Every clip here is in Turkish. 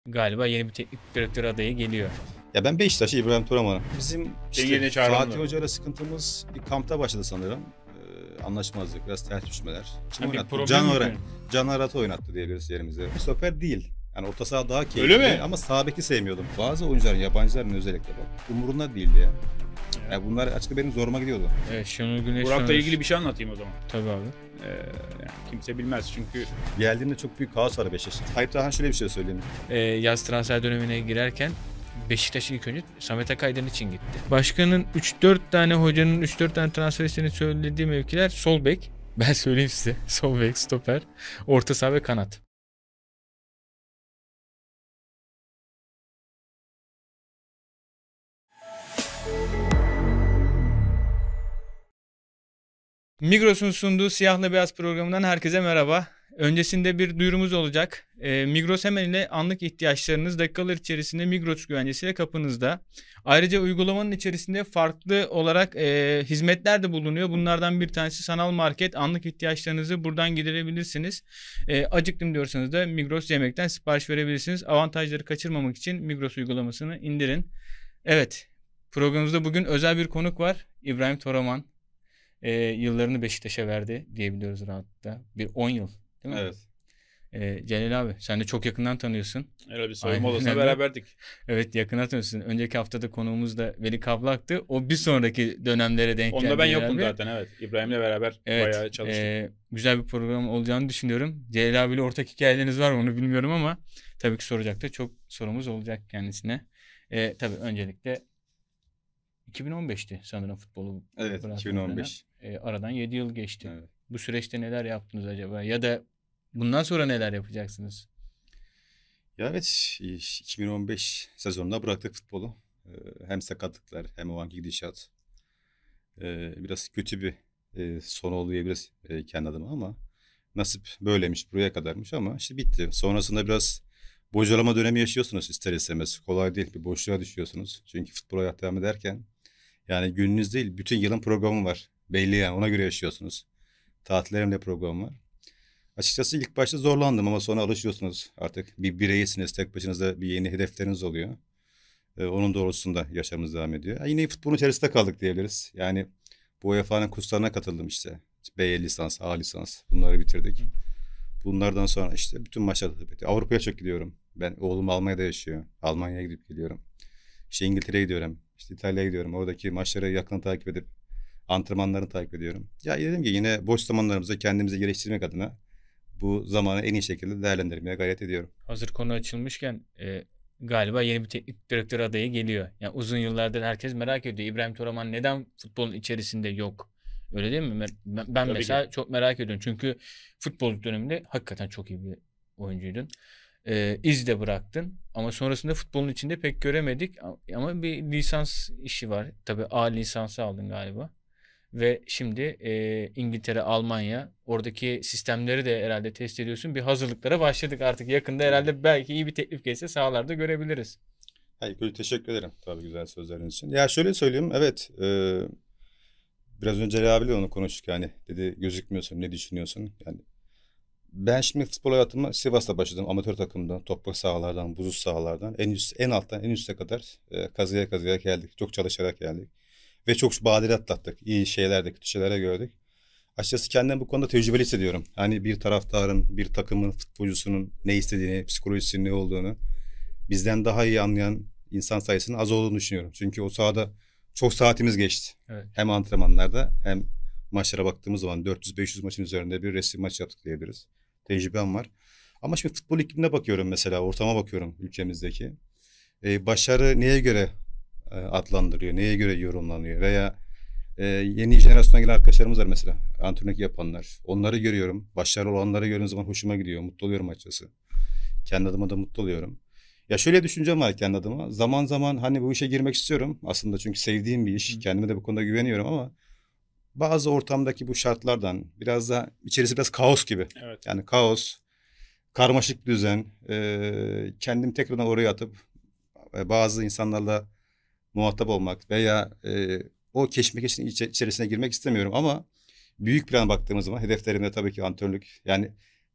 Galiba yeni bir teknik direktör adayı geliyor. Ya ben Beşiktaş'ı İbrahim Toraman'ım. Bizim yerine çağıranlar. Fatih Hoca'yla sıkıntımız bir kampta başladı sanırım. Anlaşmazlık, biraz ters düşmeler. Kim bir oynattı? problem Can Arat'ı oynattı diyebiliriz yerimizde. Stoper değil. Yani orta saha daha keyifli. Öyle mi? Ama sağ beki sevmiyordum. Bazı oyuncuların, yabancıların özellikle bak. Umurunda değildi ya. Evet. Yani bunlar açıkçası benim zoruma gidiyordu. Evet, Şenol Güneş. Burak'la ilgili bir şey anlatayım o zaman. Tabii abi. Yani kimse bilmez çünkü. Geldiğimde çok büyük kaos var Beşiktaş'ta. Tayyip Tahan şöyle bir şey söyleyeyim. Yaz transfer dönemine girerken Beşiktaş ilk önce Samet Akaydın için gitti. Başkanın 3-4 tane hocanın 3-4 tane transfer istediğini söylediği mevkiler sol bek. Ben söyleyeyim size. Sol bek, stoper, orta saha ve kanat. Migros'un sunduğu Siyahla Beyaz programından herkese merhaba. Öncesinde bir duyurumuz olacak. Migros Hemen ile anlık ihtiyaçlarınız dakikalar içerisinde Migros güvencesiyle kapınızda. Ayrıca uygulamanın içerisinde farklı olarak hizmetler de bulunuyor. Bunlardan bir tanesi sanal market. Anlık ihtiyaçlarınızı buradan giderebilirsiniz. Acıktım diyorsanız da Migros Yemek'ten sipariş verebilirsiniz. Avantajları kaçırmamak için Migros uygulamasını indirin. Evet, programımızda bugün özel bir konuk var. İbrahim Toraman. Yıllarını Beşiktaş'a verdi diyebiliyoruz rahatlıkla. Bir 10 yıl değil mi? Evet. Celal abi sen de çok yakından tanıyorsun. Öyle bir soyunma odasına beraberdik. Evet, yakından tanıyorsun. Önceki haftada konuğumuz da Veli Kavlak'tı. O bir sonraki dönemlere denk geldi. Onda ben yokum zaten, evet. İbrahim'le beraber bayağı çalıştık. Güzel bir program olacağını düşünüyorum. Celal abiyle ortak hikayeleriniz var mı onu bilmiyorum ama tabii ki soracak da çok sorumuz olacak kendisine. Tabii öncelikle 2015'ti sanırım futbolu. Evet, 2015. Aradan 7 yıl geçti. Evet. Bu süreçte neler yaptınız acaba? Ya da bundan sonra neler yapacaksınız? Ya evet, 2015 sezonunda bıraktık futbolu. Hem sakatlıklar hem o anki gidişat. Biraz kötü bir son oldu diyebiliriz kendi adıma ama nasip böyleymiş, buraya kadarmış ama işte bitti. Sonrasında biraz bocalama dönemi yaşıyorsunuz ister istemez. Kolay değil, bir boşluğa düşüyorsunuz. Çünkü futbol hayat devam ederken yani gününüz değil, bütün yılın programı var. Belli yani, ona göre yaşıyorsunuz. Tatillerimde programı var. Açıkçası ilk başta zorlandım ama sonra alışıyorsunuz. Artık bir bireysiniz, tek başınıza bir yeni hedefleriniz oluyor. Onun doğrultusunda yaşamımız devam ediyor. Yine futbolun içerisinde kaldık diyebilirirs. Yani bu UEFA'nın kurslarına katıldım işte. B lisans, A lisans bunları bitirdik. Bunlardan sonra işte bütün maçlarda tabii. Avrupa'ya çok gidiyorum. Ben oğlum Almanya'da yaşıyor. Almanya'ya gidip geliyorum. İşte İngiltere'ye gidiyorum. İşte İtalya'ya gidiyorum. Oradaki maçları yakından takip edip antrenmanlarını takip ediyorum. Ya dedim ki yine boş zamanlarımızda kendimizi geliştirmek adına bu zamanı en iyi şekilde değerlendirmeye gayret ediyorum. Hazır konu açılmışken galiba yeni bir teknik direktör adayı geliyor. Yani uzun yıllardır herkes merak ediyor. İbrahim Toraman neden futbolun içerisinde yok? Öyle değil mi? Ben mesela çok merak ediyorum. Çünkü futbol döneminde hakikaten çok iyi bir oyuncuydun. İz de bıraktın ama sonrasında futbolun içinde pek göremedik ama bir lisans işi var. Tabii A lisansı aldın galiba. Ve şimdi İngiltere, Almanya oradaki sistemleri de herhalde test ediyorsun. Bir hazırlıklara başladık artık. Yakında herhalde belki iyi bir teklif gelse sahalarda görebiliriz. Hayır, teşekkür ederim tabii güzel sözleriniz için. Ya şöyle söyleyeyim, evet biraz önce Ali abiyle onu konuştuk yani dedi gözükmüyorsun, ne düşünüyorsun? Yani ben şimdi futbol hayatıma Sivas'ta başladım, amatör takımdan, toprak sahalardan, buzul sahalardan en alttan en üste kadar kazıya kazıya geldik. Çok çalışarak geldik. Ve çok badire atlattık. İyi şeyler de kötü şeyler de gördük. Açıkçası kendimi bu konuda tecrübeli hissediyorum. Hani bir taraftarın, bir takımın, futbolcusunun ne istediğini, psikolojisinin ne olduğunu bizden daha iyi anlayan insan sayısının az olduğunu düşünüyorum. Çünkü o sahada çok saatimiz geçti. Evet. Hem antrenmanlarda hem maçlara baktığımız zaman 400-500 maçın üzerinde bir resim maç yaptık diyebiliriz. Tecrübem var. Ama şimdi futbol iklimine bakıyorum mesela, ortama bakıyorum ülkemizdeki. Başarı neye göre adlandırıyor, neye göre yorumlanıyor veya yeni jenerasyona gelen arkadaşlarımız var mesela, antrenörlük yapanlar. Onları görüyorum, başarılı olanları gördüğüm zaman hoşuma gidiyor, mutlu oluyorum açıkçası. Kendi adıma da mutlu oluyorum. Ya şöyle düşüncem var kendi adıma, zaman zaman hani bu işe girmek istiyorum aslında çünkü sevdiğim bir iş, kendime de bu konuda güveniyorum ama bazı ortamdaki bu şartlardan biraz da içerisi biraz kaos gibi. Evet. Yani kaos, karmaşık düzen, kendimi tekrardan oraya atıp bazı insanlarla muhatap olmak veya o keşmekeşin içerisine girmek istemiyorum ama büyük plana baktığımız zaman hedeflerimde tabii ki antrenörlük. Yani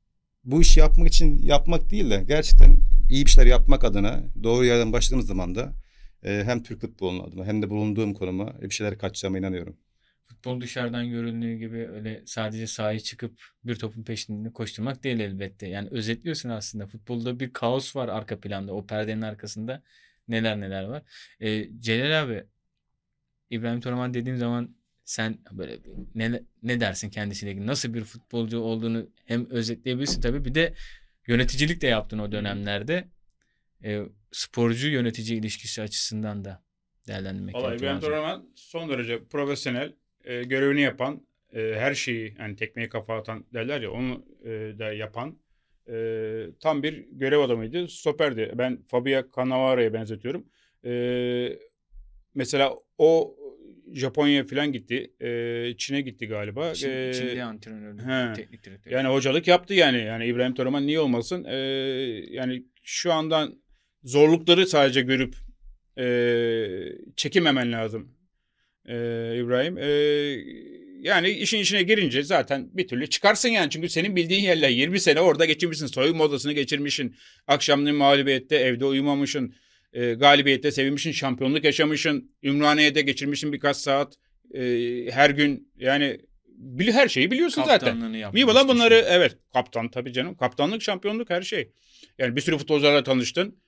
bu işi yapmak için yapmak değil de gerçekten iyi bir şeyler yapmak adına doğru yerden başladığımız zaman da hem Türk futbolunun adına hem de bulunduğum konuma bir şeyler katacağıma inanıyorum. Futbol dışarıdan görüldüğü gibi öyle sadece sahaya çıkıp bir topun peşinde koşturmak değil elbette. Yani özetliyorsun aslında. Futbolda bir kaos var arka planda. O perdenin arkasında neler var. Celal abi, İbrahim Toraman dediğim zaman sen böyle ne dersin kendisiyle ilgili? Nasıl bir futbolcu olduğunu hem özetleyebilirsin tabii. Bir de yöneticilik de yaptın o dönemlerde. Sporcu yönetici ilişkisi açısından da değerlendirmek gerekiyor. İbrahim Toraman son derece profesyonel, görevini yapan, her şeyi yani tekmeye kafa atan derler ya, onu da yapan tam bir görev adamıydı. Stoperdi. Ben Fabio Cannavara'ya benzetiyorum. Mesela o Japonya'ya falan gitti. Çin'e gitti galiba. Çin'de antrenör, teknik direktör. Yani hocalık yaptı yani. Yani İbrahim Toraman niye olmasın? Yani şu andan zorlukları sadece görüp çekinmemen lazım İbrahim. Yani işin içine girince zaten bir türlü çıkarsın yani. Çünkü senin bildiğin yerler 20 sene orada geçirmişsin. Soyunma odasını geçirmişsin. Akşamleyin mağlubiyette evde uyumamışsın. Galibiyette sevinmişsin. Şampiyonluk yaşamışsın. Ümraniye'de geçirmişsin birkaç saat. Her gün yani her şeyi biliyorsun zaten. Miyim bunları? Evet. Kaptan tabii canım. Kaptanlık, şampiyonluk, her şey. Yani bir sürü futbolcularla tanıştın.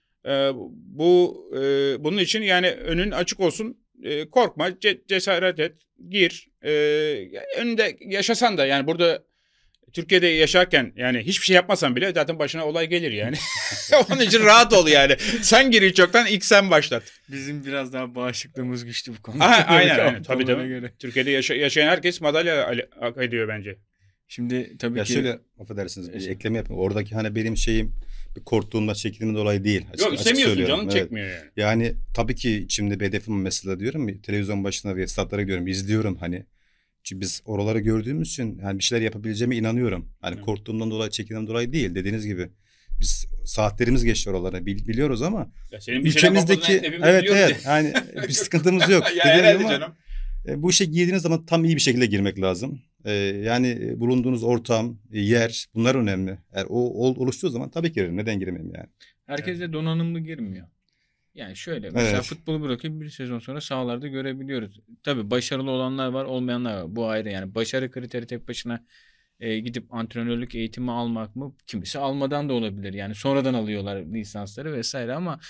Bunun için yani önün açık olsun. Korkma, cesaret et, gir. Önünde yaşasan da yani burada Türkiye'de yaşarken yani hiçbir şey yapmasan bile zaten başına olay gelir yani. Onun için rahat ol yani. Sen gir çoktan, ilk sen başlat. Bizim biraz daha bağışıklığımız güçlü bu konuda. Aynen. Tabii. Türkiye'de yaşayan herkes madalya hak ediyor bence. Şimdi tabii ki... Şöyle affedersiniz bir ekleme yapayım. Oradaki hani benim şeyim bir korktuğumda, çekindiğimden dolayı değil. Yok istemiyorsun, canın çekmiyor yani. Yani tabii ki içimde bir hedefim mesela diyorum. Televizyon başına ve statlara gidiyorum, izliyorum hani. Çünkü biz oraları gördüğümüz için yani bir şeyler yapabileceğime inanıyorum. Hani korktuğumdan dolayı, çekindiğimden dolayı değil. Dediğiniz gibi biz saatlerimiz geçti oralara biliyoruz ama ülkemizdeki evet yani bir sıkıntımız yok. Canım. Bu işe girdiğiniz zaman tam iyi bir şekilde girmek lazım. Yani bulunduğunuz ortam, yer bunlar önemli. Eğer o oluştuğu zaman tabii ki girerim. Neden girmeyeyim yani? Herkes de donanımlı girmiyor. Yani şöyle mesela futbolu bırakıp bir sezon sonra sahalarda görebiliyoruz. Tabii başarılı olanlar var, olmayanlar var. Bu ayrı yani. Başarı kriteri tek başına gidip antrenörlük eğitimi almak mı? Kimisi almadan da olabilir. Yani sonradan alıyorlar lisansları vesaire ama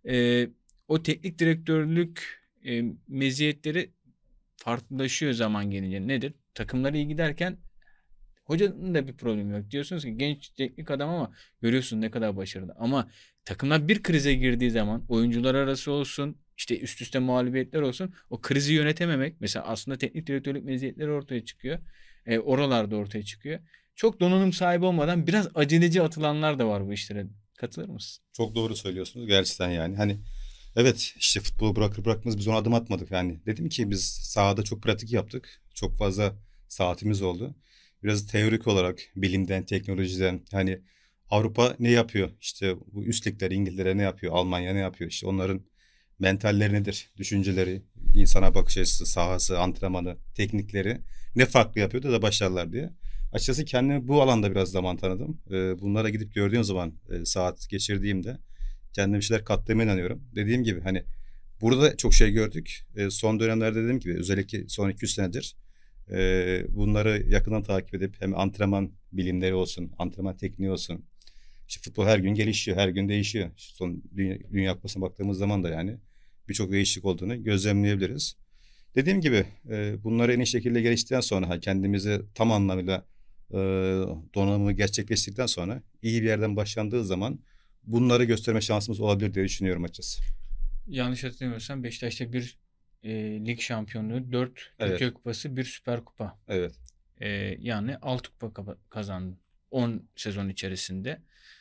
o teknik direktörlük meziyetleri farklılaşıyor zaman gelince. Nedir? Takımları iyi giderken hocanın da bir problemi yok. Diyorsunuz ki genç teknik adam ama görüyorsun ne kadar başarılı. Ama takımlar bir krize girdiği zaman oyuncular arası olsun, işte üst üste mağlubiyetler olsun, o krizi yönetememek mesela aslında teknik direktörlük meziyetleri ortaya çıkıyor. Oralarda ortaya çıkıyor. Çok donanım sahibi olmadan biraz aceleci atılanlar da var bu işlere. Katılır mısın? Çok doğru söylüyorsunuz gerçekten yani. Hani evet işte futbolu bırakmamız biz ona adım atmadık yani. Dedim ki biz sahada çok pratik yaptık. Çok fazla saatimiz oldu. Biraz teorik olarak bilimden, teknolojiden hani Avrupa ne yapıyor? İşte bu üst ligler İngiltere ne yapıyor? Almanya ne yapıyor? İşte onların mentalleri nedir? Düşünceleri, insana bakış açısı, sahası, antrenmanı, teknikleri ne farklı yapıyor da başarılar diye. Açıkçası kendime bu alanda biraz zaman tanıdım. Bunlara gidip gördüğüm zaman saat geçirdiğimde kendime bir şeyler kattığıma inanıyorum. Dediğim gibi hani burada da çok şey gördük. Son dönemlerde dediğim gibi özellikle son 200 senedir bunları yakından takip edip hem antrenman bilimleri olsun, antrenman tekniği olsun. İşte futbol her gün gelişiyor, her gün değişiyor. İşte son Dünya Kupası'na baktığımız zaman da yani birçok değişiklik olduğunu gözlemleyebiliriz. Dediğim gibi bunları en iyi şekilde geliştirdikten sonra kendimizi tam anlamıyla donanımı gerçekleştirdikten sonra iyi bir yerden başlandığı zaman bunları gösterme şansımız olabilir diye düşünüyorum açıkçası. Yanlış hatırlamıyorsam Beşiktaş'ta bir lig şampiyonluğu, 4 Türkiye Kupası, 1 Süper Kupa. Evet. Yani 6 kupa kazandı 10 sezon içerisinde.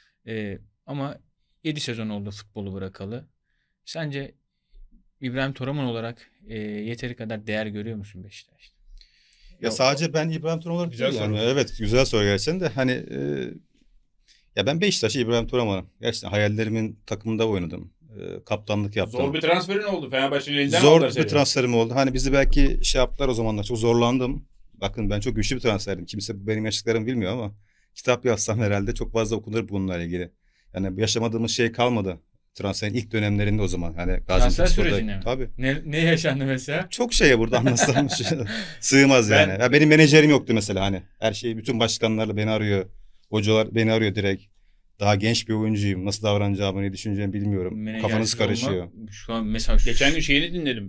Ama 7 sezon oldu futbolu bırakalı. Sence İbrahim Toraman olarak yeteri kadar değer görüyor musun Beşiktaş'ta? Ya sadece ben İbrahim Toraman olarak güzel yani. Evet, güzel soru gerçekten de hani ya ben Beşiktaş'ı İbrahim Toraman'ım. Gerçekten hayallerimin takımında oynadım. Kaptanlık yaptım. Zor bir transferin oldu. Fenerbahçe'nin elinden zor bir transferim oldu. Hani bizi belki yaptılar o zamanlar. Çok zorlandım. Bakın ben çok güçlü bir transferdim. Kimse benim yaşlıklarımı bilmiyor ama kitap yazsam herhalde çok fazla okunur bununla ilgili. Yani yaşamadığımız şey kalmadı. Transferin ilk dönemlerinde o zaman. Yani Transfer sürecinde mi? Tabii. Ne yaşandı mesela? Çok şeye burada anlatsam sığmaz yani. Ya benim menajerim yoktu mesela hani. Her şey, bütün başkanlarla beni arıyor. Hocalar beni arıyor direkt. Daha genç bir oyuncuyum. Nasıl davranacağımı, ne düşüneceğimi bilmiyorum. Menajersiz Kafanız karışıyor. olmak, şu an mesela Geçen gün şeyini dinledim.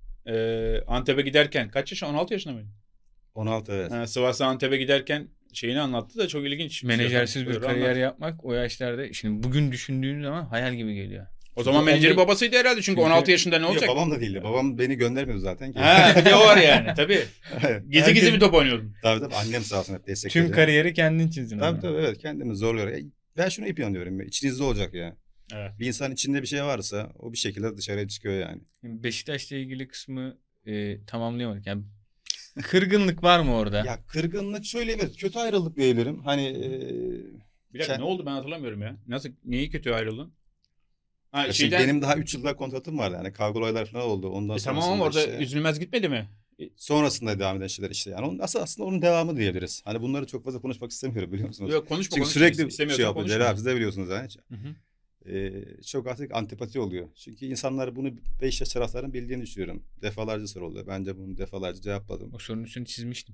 Antep'e giderken kaç yaşında? 16 yaşında mıydı? 16 evet. Sivas'a Antep'e giderken şeyini anlattı da çok ilginç. menajersiz bir Buyur, kariyer anlat. yapmak o yaşlarda, şimdi bugün düşündüğün zaman hayal gibi geliyor. O zaman menajeri babasıydı herhalde çünkü 16 yaşında ne olacak? Yok, babam da değildi. Babam beni göndermiyordu zaten. Ha, bir de o var yani tabii. Evet. Gizli gizli bir top oynuyordun. Tabii annem sağ olsun hep destekledi. Tüm kariyeri kendin çizdin. Tabii evet, kendimi zorluyor. Ben şunu hep inanıyorum. İçinizde olacak ya. Evet. Bir insan içinde bir şey varsa o bir şekilde dışarıya çıkıyor yani. Beşiktaş'la ilgili kısmı tamamlayamadık. Yani kırgınlık var mı orada? Ya kırgınlık şöyle, evet, kötü ayrılık diyebilirim. Hani Bir dakika ne oldu ben hatırlamıyorum ya. Nasıl, neyi kötü ayrıldın? Ha, ya şeyden... benim daha 3 yıllık kontratım vardı. Yani kavga olaylar falan oldu. Ondan Tamam ama orada işte, üzülmez gitmedi mi? sonrasında devam eden şeyler işte. Yani aslında onun devamı diyebiliriz. Hani bunları çok fazla konuşmak istemiyorum, biliyor musunuz? Yok konuşma. Çünkü sürekli şey yapıyor. Celal abi, siz de biliyorsunuz yani. Hı hı. Çok artık antipati oluyor. Çünkü insanlar bunu Beşiktaş taraftarının bildiğini düşünüyorum. Defalarca soruldu. Bence bunu defalarca cevapladım. O sorunun üstünü çizmiştim.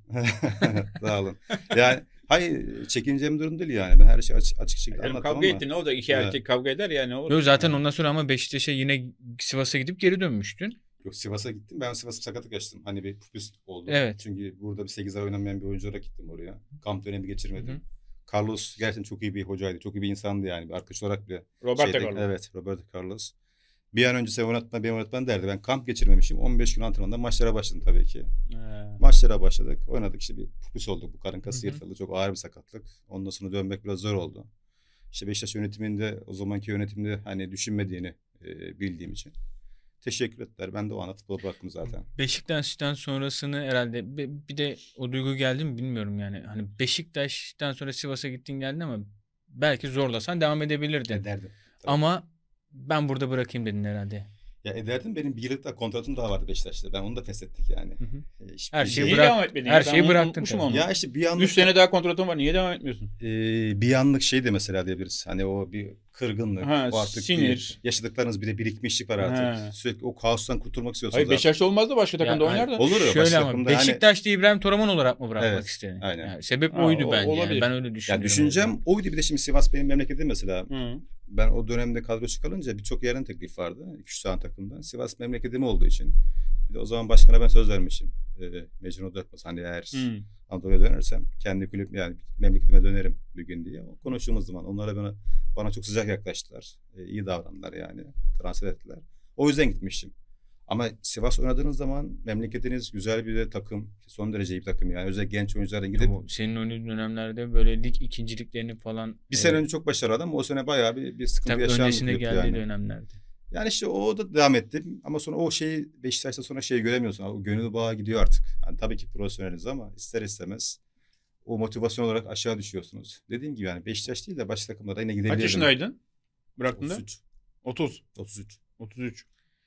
Sağ olun. Yani hayır, çekineceğim durum değil yani. Ben her şeyi açık şekilde anlattım Kavga ama. etti ne oldu? İki erkek kavga eder ya ne olur? Yok zaten ondan sonra ama Beşiktaş'a yine Sivas'a gidip geri dönmüştün. Yok, Sivas'a gittim. Ben Sivas'a sakatlık yaşadım. Hani bir pupus oldu. Evet. Çünkü burada bir 8 ay oynamayan bir oyuncu olarak gittim oraya. Kamp dönemi geçirmedim. Hı hı. Carlos gerçekten çok iyi bir hocaydı. Çok iyi bir insandı yani. Bir arkadaş olarak bile. Roberto Carlos. Evet, Roberto Carlos. Bir an önce sen oynatma, ben oynatma derdi. Ben kamp geçirmemişim. 15 gün antrenmanda maçlara başladım tabii ki. Maçlara başladık. Oynadık, işte bir pupus olduk. Bu karın kası yırtıldı. Çok ağır bir sakatlık. Ondan sonra dönmek biraz zor oldu. İşte Beşiktaş yönetiminde, o zamanki yönetimde hani düşünmediğini bildiğim için teşekkür ettiler. Ben de o ana futbolu bıraktım zaten. Beşiktaş'tan sonrasını herhalde bir de o duygu geldi mi bilmiyorum yani. Hani Beşiktaş'tan sonra Sivas'a gittin geldin ama belki zorlasan devam edebilirdin. Ederdim. Tabii. Ama ben burada bırakayım dedin herhalde. Ya ederdim, benim bir yıllık da kontratım daha vardı Beşiktaş'ta. Ben onu da feshettik yani. Hı hı. Hiçbir Her şey- şeyi Niye bırak- devam etmedin? her ya? şeyi Ben bıraktın unutmuşum tabii. onu. Ya işte bir anlık 3 sene daha kontratın var. Niye devam etmiyorsun? bir anlık şey de mesela diyebiliriz. Hani o bir kırgınlık, Ha, o artık sinir. yaşadıklarınız bir de birikmişlik var artık. Ha. Sürekli o kaostan kurtulmak istiyorsunuz. Hayır artık. Beşiktaş'ta olmaz da başka takımda Ya, oynardın. Olur ya, Şöyle başka ama takımda hani- Beşiktaş'ta İbrahim Toraman olarak mı bırakmak Evet, istedin? aynen. Yani sebep Ha, oydu bence. olabilir. Yani. Ben öyle düşünüyorum. Ya düşüncem oydu, bir de şimdi Sivas benim memleketim mesela. Hı. Ben o dönemde kadro çıkarınca birçok yerden teklif vardı. 2-3 tane takımdan. Sivas memleketim olduğu için. Bir de o zaman başkana ben söz vermişim. Mecnun Odakmaz. Hani eğer Hı. Anadolu'ya dönersem kendi kulüp, yani memleketime dönerim bir gün diye. Konuştuğumuz zaman onlara bana çok sıcak yaklaştılar. İyi davrandılar yani. Transfer ettiler. O yüzden gitmiştim. Ama Sivas oynadığınız zaman memleketiniz güzel bir de takım. Son derece iyi bir takım yani. Özellikle genç oyuncularla gidip Bu senin oynadığın dönemlerde böyle lig ikinciliklerini falan bir sene önce çok başarılı ama o sene bayağı bir sıkıntı tabii yaşayan bir öncesinde kulüptü geldiği yani. dönemlerde. Yani işte o da devam etti ama sonra o şeyi Beşiktaş'ta sonra şeyi göremiyorsun. O gönül bağı gidiyor artık. Yani tabii ki profesyoneliz ama ister istemez o motivasyon olarak aşağı düşüyorsunuz. Dediğim gibi yani Beşiktaş değil de başka takımlara yine gidebilirdim. Kaç yaşındaydın? Bıraktığında? 33. 30. 33. 33.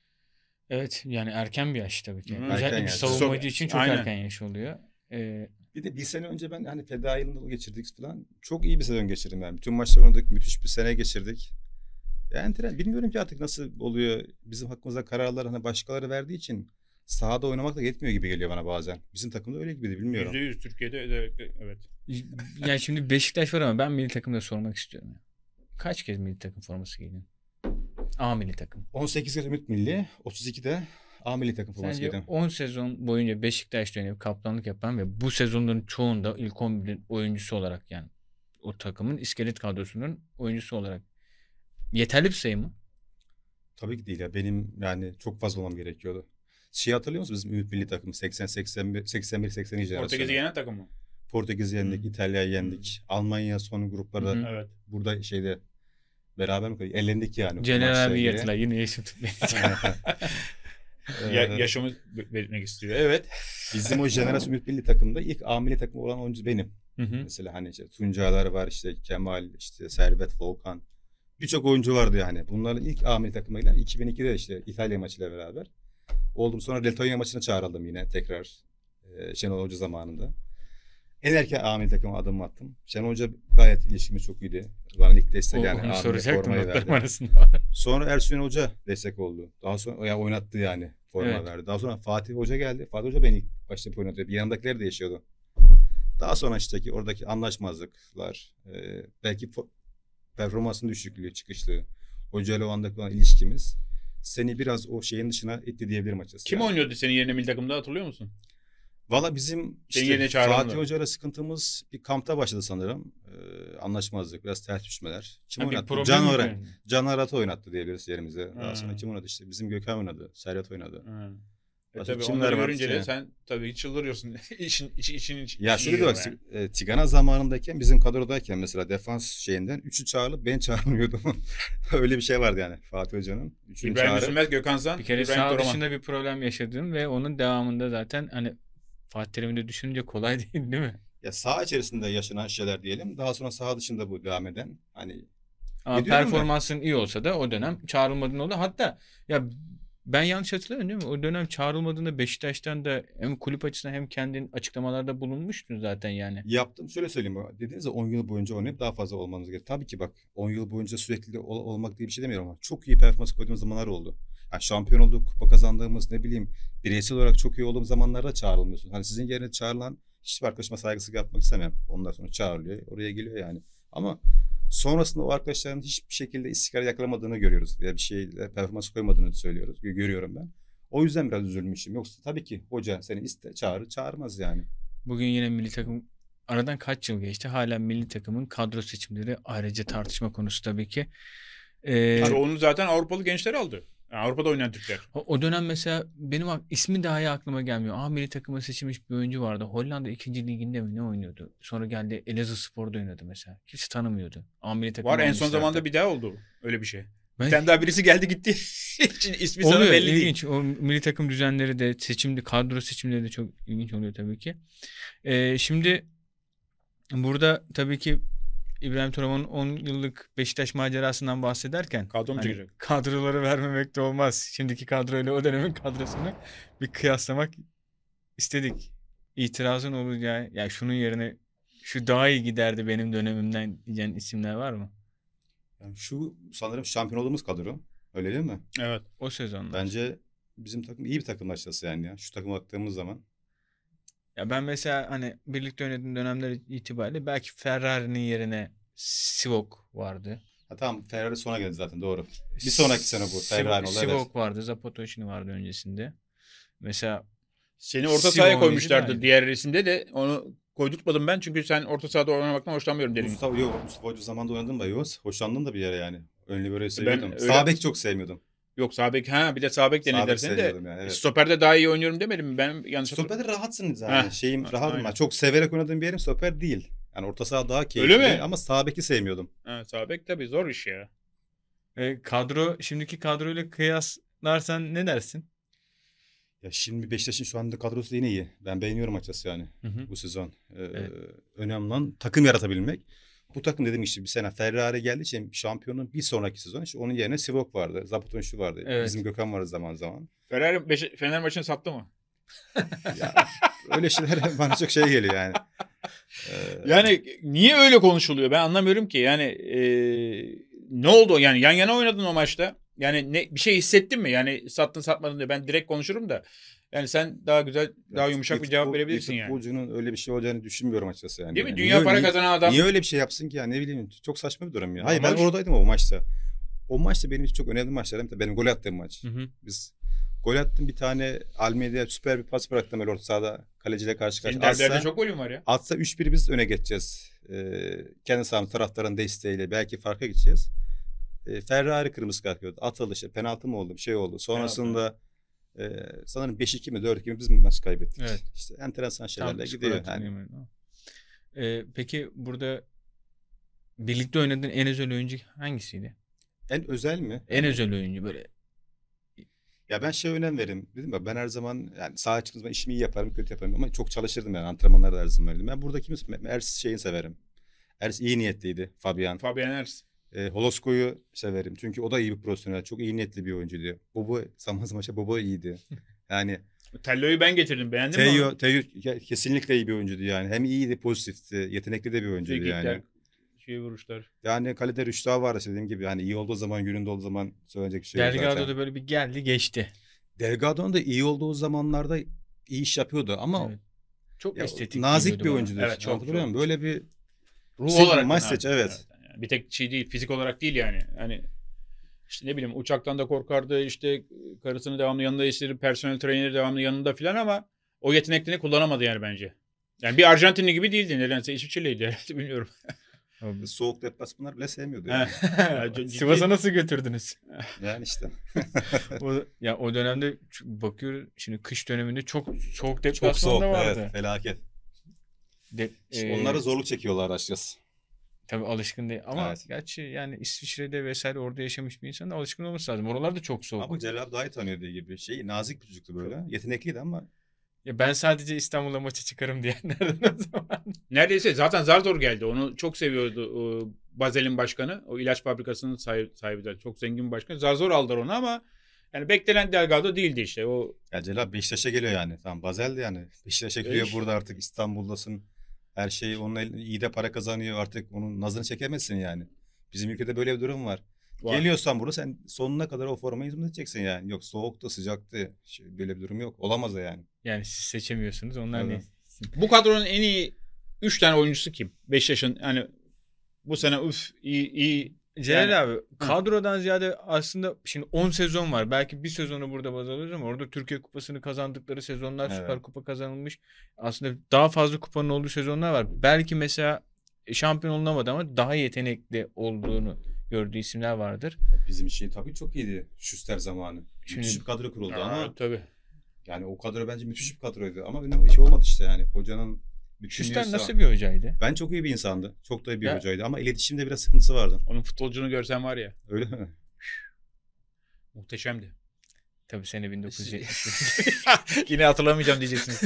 Evet yani erken bir yaş tabii ki. Hı, Özellikle erken bir yaş. savunmacı için çok Aynen. erken yaş oluyor. Bir de bir sene önce ben hani feda yılında geçirdik falan. Çok iyi bir sezon geçirdim yani. Bütün maçlar oynadık. Müthiş bir sene geçirdik. Yani bilmiyorum ki artık nasıl oluyor. Bizim hakkımızda kararlar hani başkaları verdiği için sahada oynamak da yetmiyor gibi geliyor bana bazen. Bizim takımda öyle gibiydi, bilmiyorum. %100 Türkiye'de evet. Yani şimdi Beşiktaş var ama ben milli takımda sormak istiyorum. Kaç kez milli takım forması giydin? A milli takım. 18 kez Ümit Milli, 32 de A milli takım forması Sence giydim. 10 sezon boyunca Beşiktaş'ta oynayıp kaptanlık yapan ve bu sezonların çoğunda ilk 11'in oyuncusu olarak, yani o takımın iskelet kadrosunun oyuncusu olarak yeterli bir sayı mı? Tabii ki değil ya. Benim yani çok fazla olmam gerekiyordu. Şey hatırlıyor musunuz bizim Ümit Milli takımı 81 82 Portekiz'i yenen takım mı? Portekiz'i yendik, İtalya'yı yendik. Almanya son gruplarda Hı. Evet. burada şeyde beraber mi kaldık? Elendik yani. General bir yırtılar yine yaşım tutmayacak. Yaşımı vermek istiyor. Evet. Bizim o jenerasyon Ümit Milli takımda ilk A milli takımı olan oyuncu benim. Hı hı. Mesela hani işte Tuncalar var, işte Kemal, işte Servet, Volkan. Birçok oyuncu vardı yani. Bunların ilk A milli takıma giden 2002'de işte İtalya maçıyla beraber oldum. Sonra Letonya maçına çağrıldım yine tekrar Şenol Hoca zamanında. en erken A takıma adım attım. Şenol Hoca gayet ilişkimiz çok iyiydi. Bana ilk destek yani. Onu soracaktım formayı notlarım verdi. arasında. Sonra Ersun Yanal Hoca destek oldu. Daha sonra yani oynattı yani. Forma Evet. verdi. Daha sonra Fatih Hoca geldi. Fatih Hoca beni ilk başta oynattı. Bir yanındakiler de yaşıyordu. Daha sonra işte ki oradaki anlaşmazlıklar, belki performansın düşüklüğü, çıkışlığı, hocayla o andaki olan ilişkimiz seni biraz o şeyin dışına itti diyebilirim açıkçası. Kim oynuyordu senin yerine milli takımda, hatırlıyor musun? Valla bizim yerine işte çağrılanlar. Fatih Hoca'yla sıkıntımız bir kampta başladı sanırım. Anlaşmazlık, biraz ters düşmeler. Kim Ha, bir oynattı? problem mi? Can Arat'ı oynattı diyebiliriz yerimize. Ha. Daha sonra kim oynadı işte? Bizim Gökhan oynadı. Serhat oynadı. Hı. Başka Tabii kimler onları var görünce de işte? sen tabii çıldırıyorsun. işin Ya şöyle bir yiyor bak, yani. Tigana zamanındayken bizim kadrodayken mesela defans şeyinden 3'ü çağrılıp ben çağırmıyordum. Öyle bir şey vardı yani Fatih Hoca'nın. 3'ünü İbrahim çağırıp Üzülmez, Gökhan Zan, Bir kere İbrahim sağ Toraman. dışında bir problem yaşadın ve onun devamında zaten hani Fatih Terim'i de düşününce kolay değil mi? ya saha içerisinde yaşanan şeyler diyelim. Daha sonra saha dışında bu devam eden hani Ama ne diyorum ben? performansın iyi olsa da o dönem çağrılmadığın oldu. Hatta ya ben yanlış hatırlamıyorum değil mi? O dönem çağrılmadığında Beşiktaş'tan da hem kulüp açısından hem kendin açıklamalarda bulunmuştun zaten yani. Yaptım. Şöyle söyleyeyim. Dediniz ya 10 yıl boyunca oynayıp daha fazla olmanız gerekiyor. Tabii ki bak 10 yıl boyunca sürekli olmak diye bir şey demiyorum ama çok iyi performans koyduğumuz zamanlar oldu. Yani şampiyon olduk, kupa kazandığımız ne bileyim bireysel olarak çok iyi olduğumuz zamanlarda çağrılmıyorsun. Hani sizin yerine çağrılan hiçbir arkadaşıma saygısızlık yapmak istemem. Ondan sonra çağrılıyor. Oraya geliyor yani. Ama sonrasında o arkadaşların hiçbir şekilde istikrar yakalamadığını görüyoruz. Ya bir şeyle performans koymadığını söylüyoruz. Görüyorum ben. O yüzden biraz üzülmüşüm. Yoksa tabii ki hoca seni çağırmaz yani. Bugün yine milli takım aradan kaç yıl geçti? Hala milli takımın kadro seçimleri ayrıca tartışma konusu tabii ki. Çoğunu zaten Avrupalı gençler aldı. Yani Avrupa'da oynayan Türkler. O dönem mesela benim ismi dahi aklıma gelmiyor. Milli takıma seçilmiş bir oyuncu vardı. Hollanda 2. liginde mi ne oynuyordu? Sonra geldi Elazığspor'da oynadı mesela. Kimse tanımıyordu. Milli takıma Var, en son almışlardı. zamanda bir daha oldu öyle bir şey. Ben- Bir tane daha birisi geldi gitti. İsmi sana Oluyor, belli değil. ilginç. O milli takım düzenleri de kadro seçimleri de çok ilginç oluyor tabii ki. Şimdi burada tabii ki İbrahim Toraman'ın 10 yıllık Beşiktaş macerasından bahsederken Kadro mu hani çıkacak? kadroları vermemek de olmaz. Şimdiki kadroyla o dönemin kadrosunu bir kıyaslamak istedik. İtirazın olacağı ya şunun yerine şu daha iyi giderdi benim dönemimden diyeceğin isimler var mı? Yani şu sanırım şampiyon olduğumuz kadro. Öyle değil mi? Evet. O sezonda. Bence bizim takım iyi bir takım açıkçası yani ya. Şu takıma baktığımız zaman. Ya ben mesela hani birlikte oynadığım dönemler itibariyle belki Ferrari'nin yerine Sivok vardı. Ha tamam, Ferrari sona geldi zaten, doğru. Bir sonraki sene bu Ferrari oldu. Evet. Sivok vardı, Zapatoşini vardı öncesinde. Mesela Seni orta Simon sahaya oyuncu koymuşlardı daha iyi. diğer resimde de, onu koydurtmadım ben çünkü sen orta sahada oynamaktan hoşlanmıyorum dedin. Mustafa Hoca zamanında oynadım da yok. Hoşlandım da bir yere yani. Önlü böyle Ben seviyordum. öyle- Sağ bek çok sevmiyordum. Yok, sağ bek, bir de sağ bek Sağ denediler bek seni de. sevmiyordum yani, evet. Stoperde daha iyi oynuyorum demedim mi? Ben yanlış Stoperde rahatsın zaten. Heh, Rahatım aynen. ben. Çok severek oynadığım bir yerim stoper değil. Yani orta saha daha keyifli. Öyle mi? Ama sağ beki sevmiyordum. Sağ bek tabii zor iş ya. şimdiki kadroyla kıyaslarsan ne dersin? Ya şimdi Beşiktaş'ın şu anda kadrosu da yine iyi. Ben beğeniyorum açıkçası yani Hı hı. bu sezon. Evet. Önemli olan takım yaratabilmek. Bu takım dediğim işte bir sene Ferrari geldiği için şampiyonun bir sonraki sezon işte onun yerine Sivok vardı. Zapatonşu vardı. Evet. Bizim Gökhan vardı zaman zaman. Fener maçını sattı mı? Ya, öyle şeyler bana çok şey geliyor yani. Yani niye öyle konuşuluyor? Ben anlamıyorum ki. Yani ne oldu? Yani yan yana oynadın o maçta. Yani bir şey hissettin mi? Yani sattın satmadın diye ben direkt konuşurum da. Yani sen daha güzel, daha yumuşak bir cevap verebilirsin yani. Futbolcunun öyle bir şey olacağını düşünmüyorum açıkçası yani. Değil mi? Yani Dünya para kazanan adam. Niye öyle bir şey yapsın ki ya, ne bileyim, çok saçma bir durum ya. Hayır, Normal ben oradaydım o maçta. O maçta benim için çok önemli maçlarım. Benim gol attığım maç. Hı hı. Biz gol attım, bir tane Almeyda süper bir pas bıraktım öyle orta sahada kaleciyle karşı Senin karşıya. derbilerde çok golün var ya. Atsa 3-1 biz öne geçeceğiz. Kendi sahamız taraftarın desteğiyle belki farka gideceğiz. Ferrari kırmızı kart gördü. Atıldı işte, penaltı mı oldu, bir şey oldu. Sonrasında sanırım 5-2 mi 4-2 mi biz mi maç kaybettik. Evet. İşte enteresan Tam şeylerle skor gidiyor. Yani. hatırlayamadım ama. Peki burada birlikte oynadığın en özel oyuncu hangisiydi? En özel mi? En özel oyuncu böyle. Ya ben önem veririm. Dedim ya, ben her zaman yani sahaya çıktığım zaman işimi iyi yaparım, kötü yaparım ama çok çalışırdım yani, antrenmanlarda her zaman verdim. Ben buradaki Ers şeyini severim. Ers iyi niyetliydi, Fabian. Fabian Ers. Holosko'yu severim çünkü o da iyi bir profesyonel, çok iyi niyetli bir oyuncu diyor. Bobo zaman zaman Bobo iyiydi. Yani Tello'yu ben getirdim. Beğendin mi onu? Teo kesinlikle iyi bir oyuncuydu yani. Hem iyiydi, pozitifti, yetenekli de bir oyuncuydu Frikikler, yani. vuruşlar. Yani kalede Rüştü vardı dediğim gibi. Yani iyi olduğu zaman, gününde olduğu zaman söyleyecek bir şey yok Delgado zaten. da böyle bir geldi geçti. Delgado'nun da iyi olduğu zamanlarda iyi iş yapıyordu ama Evet. Çok ya, estetik nazik bir geliyordu bana. oyuncudur. Evet, çok, Anlatabiliyor muyum? çok. Böyle bir Ruh Şey, olarak maç da seç, nazik. evet. Yani bir tek şey değil, fizik olarak değil yani. Hani işte ne bileyim uçaktan da korkardı, işte karısını devamlı yanında istedim, personel trainer devamlı yanında filan ama o yeteneklerini kullanamadı yani bence. Yani bir Arjantinli gibi değildi. Nedense İsviçreliydi herhalde, bilmiyorum. soğuk deplasmanlar bile sevmiyordu He. yani. Ciddi- Sivas'a nasıl götürdünüz? Yani işte. O dönemde bakıyoruz şimdi kış döneminde çok soğuk Çok deplasman soğuk. da vardı. Evet, felaket. De, Onlara zorluk çekiyorlar açıkçası. tabii alışkın değil ama Evet. gerçi yani İsviçre'de vesaire orada yaşamış bir insan da alışkın olması lazım. Oralar da çok soğuk. Ama Celal abi daha iyi tanıyor dediği gibi. Nazik bir çocuktu böyle. Yetenekliydi ama Ya ben sadece İstanbul'a maça çıkarım diyenlerden o zaman. Neredeyse zaten zar zor geldi. Onu çok seviyordu o Basel'in başkanı. O ilaç fabrikasının sahibi de çok zengin bir başkan. Zar zor aldılar onu ama yani beklenen Delgado değildi işte. O ya Celal abi Beşiktaş'a geliyor yani. Tamam Basel de yani. Beşiktaş'a geliyor Beş. burada artık İstanbul'dasın. Her şey onun iyi de para kazanıyor artık. Onun nazını çekemezsin yani. Bizim ülkede böyle bir durum var. var. Geliyorsan burada sen sonuna kadar o formayı hizmet edeceksin yani. Yok soğukta sıcaktı. Böyle bir durum yok. Olamaz da yani. Yani siz seçemiyorsunuz. Onlar Evet. ne? Bu kadronun en iyi 3 tane oyuncusu kim? Beşiktaş'ın hani bu sene iyi Celal yani- abi kadrodan ziyade aslında şimdi 10 sezon var. Belki bir sezonu burada baz alıyoruz ama orada Türkiye Kupası'nı kazandıkları sezonlar, Evet. Süper Kupa kazanılmış. Aslında daha fazla kupanın olduğu sezonlar var. Belki mesela şampiyon olunamadı ama daha yetenekli olduğunu gördüğü isimler vardır. Bizim için tabii çok iyiydi. Schuster zamanı. Şimdi- Müthiş bir kadro kuruldu Aa, ama tabii. yani o kadro bence müthiş bir kadroydu. Ama benim işi olmadı işte yani. Hocanın Şüster bütünlüğü nasıl bir hocaydı? Ben çok iyi bir insandı. Çok da iyi bir Ya- hocaydı ama iletişimde biraz sıkıntısı vardı. Onun futbolcunu görsen var ya, Öyle mi? muhteşemdi. Tabii sene 1970. Yine hatırlamayacağım diyeceksiniz.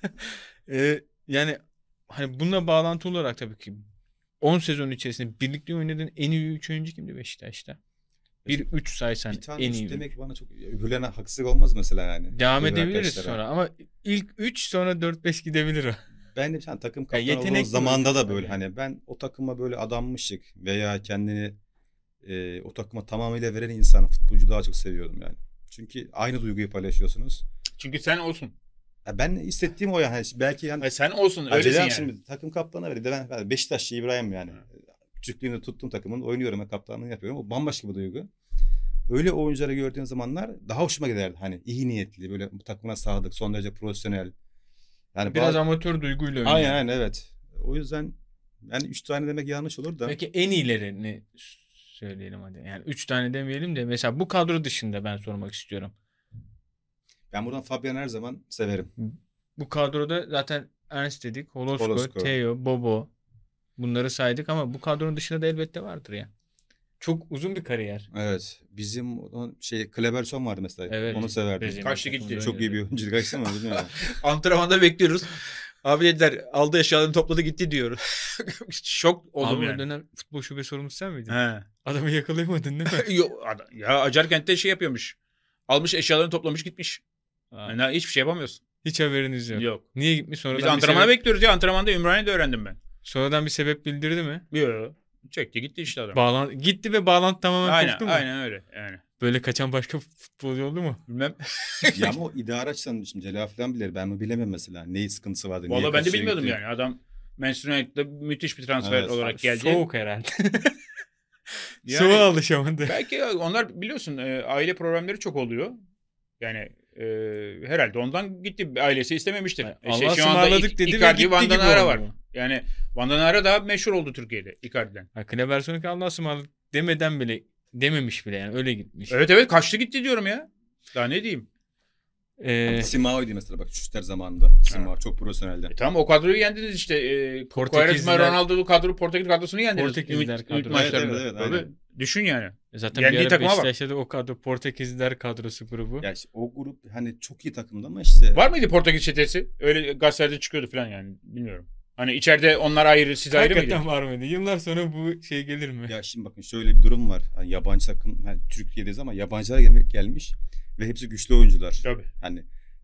Yani hani bununla bağlantı olarak tabii ki 10 sezon içerisinde birlikte oynadığın en iyi 3 oyuncu kimdi Beşiktaş'ta? 1-3 saysan Bir tane en üst iyi. demek bana çok öbürlerine haksızlık olmaz mesela yani. Devam Öbür edebiliriz arkadaşlara. sonra ama ilk 3 sonra 4-5 gidebilir o. Ben de bir tane takım Ya kaptanı yetenekli olduğum zamanda da oyuncu böyle tabii. hani ben o takıma böyle adanmışlık veya kendini o takıma tamamıyla veren insanı, futbolcu daha çok seviyordum yani. Çünkü aynı duyguyu paylaşıyorsunuz. Çünkü sen olsun. Ya ben hissettiğim o yani. Belki yani Ay sen olsun, öylesin Acele yani. şimdi takım kaptanı verdi. Ben Beşiktaşlı İbrahim yani. Küçüklüğümde tuttum takımın. Oynuyorum ve kaptanlığını yapıyorum. O bambaşka bir duygu. Öyle oyuncuları gördüğüm zamanlar daha hoşuma giderdi. Hani iyi niyetli, böyle bu takımına sadık, son derece profesyonel. Yani Biraz amatör duyguyla oynuyor. aynen evet. O yüzden yani 3 tane demek yanlış olur da. Peki en iyilerini söyleyelim hadi. Yani 3 tane demeyelim de mesela bu kadro dışında ben sormak istiyorum. Ben buradan Fabian her zaman severim. Bu kadroda zaten Ernst dedik, Holosko, Holosko. Theo, Bobo bunları saydık ama bu kadronun dışında da elbette vardır ya. Çok uzun bir kariyer. Evet. Bizim Kleberson vardı mesela. Evet. Onu severdim. Brezilya Kaçtı takımında gitti. Çok iyi bir oynadı. oyuncu. Kaçtı mı? Bilmiyorum. Antrenmanda bekliyoruz. Abi dediler aldı eşyalarını topladı gitti diyor. Şok oldum Abi o yani. dönem futbol şube sorumlusu sen miydin? He. Adamı yakalayamadın değil mi? Ya Acarkent'te şey yapıyormuş. Almış eşyalarını toplamış gitmiş. Aa, Yani hiçbir şey yapamıyorsun. hiç haberiniz yok. Yok. Niye gitmiş? Biz Sonradan antrenmana bir sebep, bekliyoruz ya. Antrenmanda Ümraniye'de öğrendim ben. sonradan bir sebep bildirdi mi? Yok. Çekti gitti işte adam. Gitti ve bağlantı tamamen Aynen, koptu mu? aynen öyle. Yani. Böyle kaçan başka futbolcu oldu mu? Bilmem. Ya ama o idare açısından şimdi Celal falan bilir. Ben mi bilemem mesela. Neyi sıkıntısı vardı. niye Valla ben de kaçıyor bilmiyordum gitti. yani. Adam Manchester United'da müthiş bir transfer Evet. olarak geldi. Soğuk herhalde. Yani- Soğuğa alışamadı. Belki onlar biliyorsun aile problemleri çok oluyor. Yani herhalde ondan gitti. Ailesi istememiştir. Allah Şu anda ısmarladık dedi ve Icardi, gitti Van gibi Danara oldu. var. Yani Van Danara daha meşhur oldu Türkiye'de Icardi'den. Ha, Kleberson'u Allah'a ısmarladık demeden bile dememiş bile yani öyle gitmiş. Evet kaçtı gitti diyorum ya. Daha ne diyeyim? Simao'ydu mesela bak Schuster zamanında. Simao çok profesyoneldi. Tamam o kadroyu yendiniz işte. Quaresma, Portekizliler- Ronaldo'lu kadro Portekiz kadrosunu yendiniz. Portekizliler Ümit kadrosu. maçlarında. Evet, Tabii. aynen. Düşün yani. Zaten Yendiği bir ara takıma bak. Beşiktaş'ta da o kadro Portekizliler kadrosu grubu. Ya işte o grup hani çok iyi takımdı ama işte. Var mıydı Portekiz çetesi? Öyle gazetelerde çıkıyordu falan yani. Bilmiyorum. Hani içeride onlar ayrı, siz ayrı mıydı? Hakikaten var mıydı? Yıllar sonra bu şey gelir mi? Ya şimdi bakın şöyle bir durum var. Hani yabancı takım, hani Türkiye'deyiz ama yabancılar gelmiş ve hepsi güçlü oyuncular. Tabii. Hani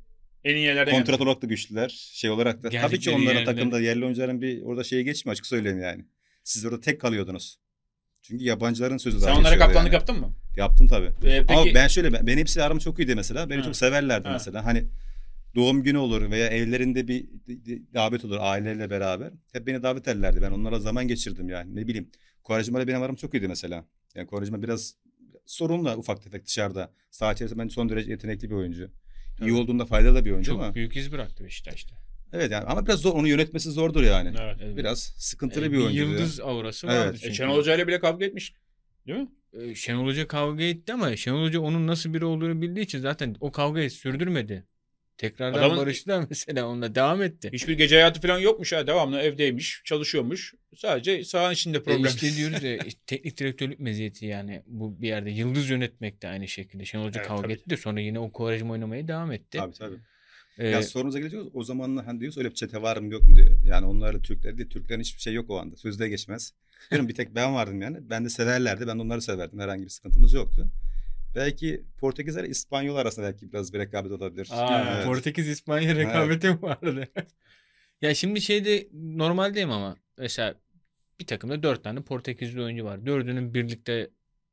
En iyi yerlerden Kontrat olarak da güçlüler. Şey olarak da. Tabii ki Geldikleri onların yerler. takımda yerli oyuncuların bir orada şeye geçmiyor, açık söyleyeyim yani. Siz orada tek kalıyordunuz. Çünkü yabancıların sözü daha Sen onlara geçiyordu kaptanlık yani. yaptın mı? Yaptım tabii. Peki, Ama ben şöyle, ben hepsiyle aram çok iyiydi mesela. Beni Ha. çok severlerdi Ha. mesela. Hani doğum günü olur veya evlerinde bir davet olur aileyle beraber. Hep beni davet ederlerdi. Ben onlarla zaman geçirdim yani. Ne bileyim. Quaresma'yla benim aram çok iyiydi mesela. Yani Quaresma biraz sorunlu ufak tefek dışarıda. Saha içerisinde bence son derece yetenekli bir oyuncu. Tabii. İyi olduğunda faydalı bir oyuncu Çok ama. büyük iz bıraktı Beşiktaş'ta. Evet yani ama biraz zor. Onu yönetmesi zordur yani. Evet. Evet. Biraz sıkıntılı bir Bir oyuncu. yıldız aurası Evet. vardı çünkü. Şenol Hoca ile bile kavga etmiş. Değil mi? Şenol Hoca kavga etti ama Şenol Hoca onun nasıl biri olduğunu bildiği için zaten o kavgayı sürdürmedi. Tekrardan Adamın- barıştılar mesela, onunla devam etti. Hiçbir gece hayatı falan yokmuş ha. Devamlı evdeymiş, çalışıyormuş. Sadece sahanın içinde problem. İşte diyoruz ya, teknik direktörlük meziyeti yani bu bir yerde yıldız yönetmek de aynı şekilde. Şenol Hoca Evet, kavga tabii. etti de sonra yine o Quaresma oynamaya devam etti. Tabii. Ee, Ya sorumuza geliyoruz. O zamanlar hani diyoruz öyle bir çete var mı yok mu diye. Yani onlarla Türkler değil. Türklerin hiçbir şey yok o anda. Sözde geçmez. Diyorum bir tek ben vardım yani. Ben de severlerdi. Ben de onları severdim. Herhangi bir sıkıntımız yoktu. Belki Portekizler İspanyol arasında belki biraz bir rekabet olabilir. Evet. Portekiz İspanya rekabeti mi vardı? Ya şimdi şeyde normaldeyim ama mesela bir takımda 4 tane Portekizli oyuncu var. 4'ünün birlikte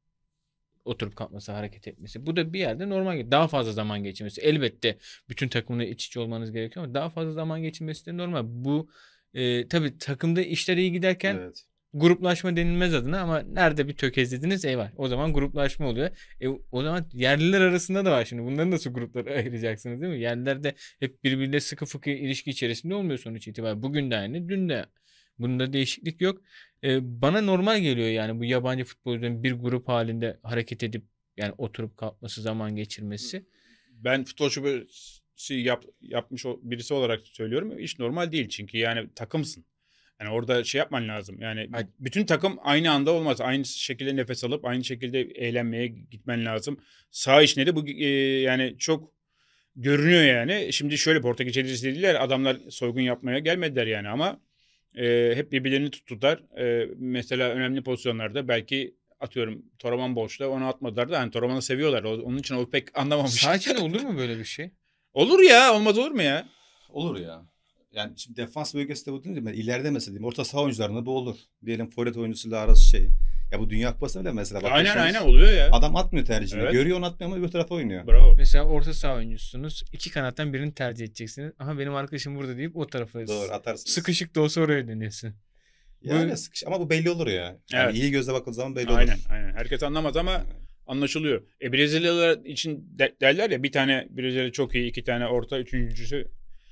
oturup kalkması, hareket etmesi. Bu da bir yerde normal. Daha fazla zaman geçirmesi. Elbette bütün takımla iç içe olmanız gerekiyor ama daha fazla zaman geçirmesi de normal. Bu tabii takımda işler iyi giderken Evet. gruplaşma denilmez adına ama nerede bir tökezlediniz eyvah. O zaman gruplaşma oluyor. O zaman yerliler arasında da var şimdi. Bunları nasıl gruplara ayıracaksınız değil mi? Yerliler de hep birbiriyle sıkı fıkı ilişki içerisinde olmuyor sonuç itibariyle. Bugün de aynı, dün de. Bunda değişiklik yok. Bana normal geliyor yani bu yabancı futbolcuların bir grup halinde hareket edip yani oturup kalkması, zaman geçirmesi. Ben futbol şubesi yapmış birisi olarak söylüyorum. İş normal değil çünkü yani takımsın. Yani orada şey yapman lazım. Yani Ay- bütün takım aynı anda olmaz. Aynı şekilde nefes alıp aynı şekilde eğlenmeye gitmen lazım. Saha içinde de bu yani çok görünüyor yani. Şimdi şöyle Portekiz çevirisi dediler. Adamlar soygun yapmaya gelmediler yani ama hep birbirlerini tuttular. Mesela önemli pozisyonlarda belki atıyorum Toraman boşta onu atmadılar da yani Toraman'ı seviyorlar. Onun için o pek anlamamış. Sakin olur mu böyle bir şey? Olur ya, olmaz olur mu ya? Olur ya. Yani şimdi defans bölgesinde bu değil mi? İleride mesela diyeyim. Orta saha oyuncularında bu olur. Diyelim forvet oyuncusuyla arası şey. Ya bu Dünya Kupası'nda bile mesela. Aynen bakıyorsunuz, oluyor ya. Adam atmıyor tercihini. Evet. Görüyor onu atmıyor ama öbür tarafa oynuyor. Bravo. Mesela orta saha oyuncusunuz. İki kanattan birini tercih edeceksiniz. Aha benim arkadaşım burada deyip o tarafa Doğru atarsınız. sıkışık da olsa oraya dönüyorsun. Yani ama bu belli olur ya. Yani Evet. iyi gözle bakıldığı zaman belli olur. Aynen. Herkes anlamaz ama anlaşılıyor. Brezilyalılar için derler ya bir tane Brezilya çok iyi, iki tane orta, üçüncüsü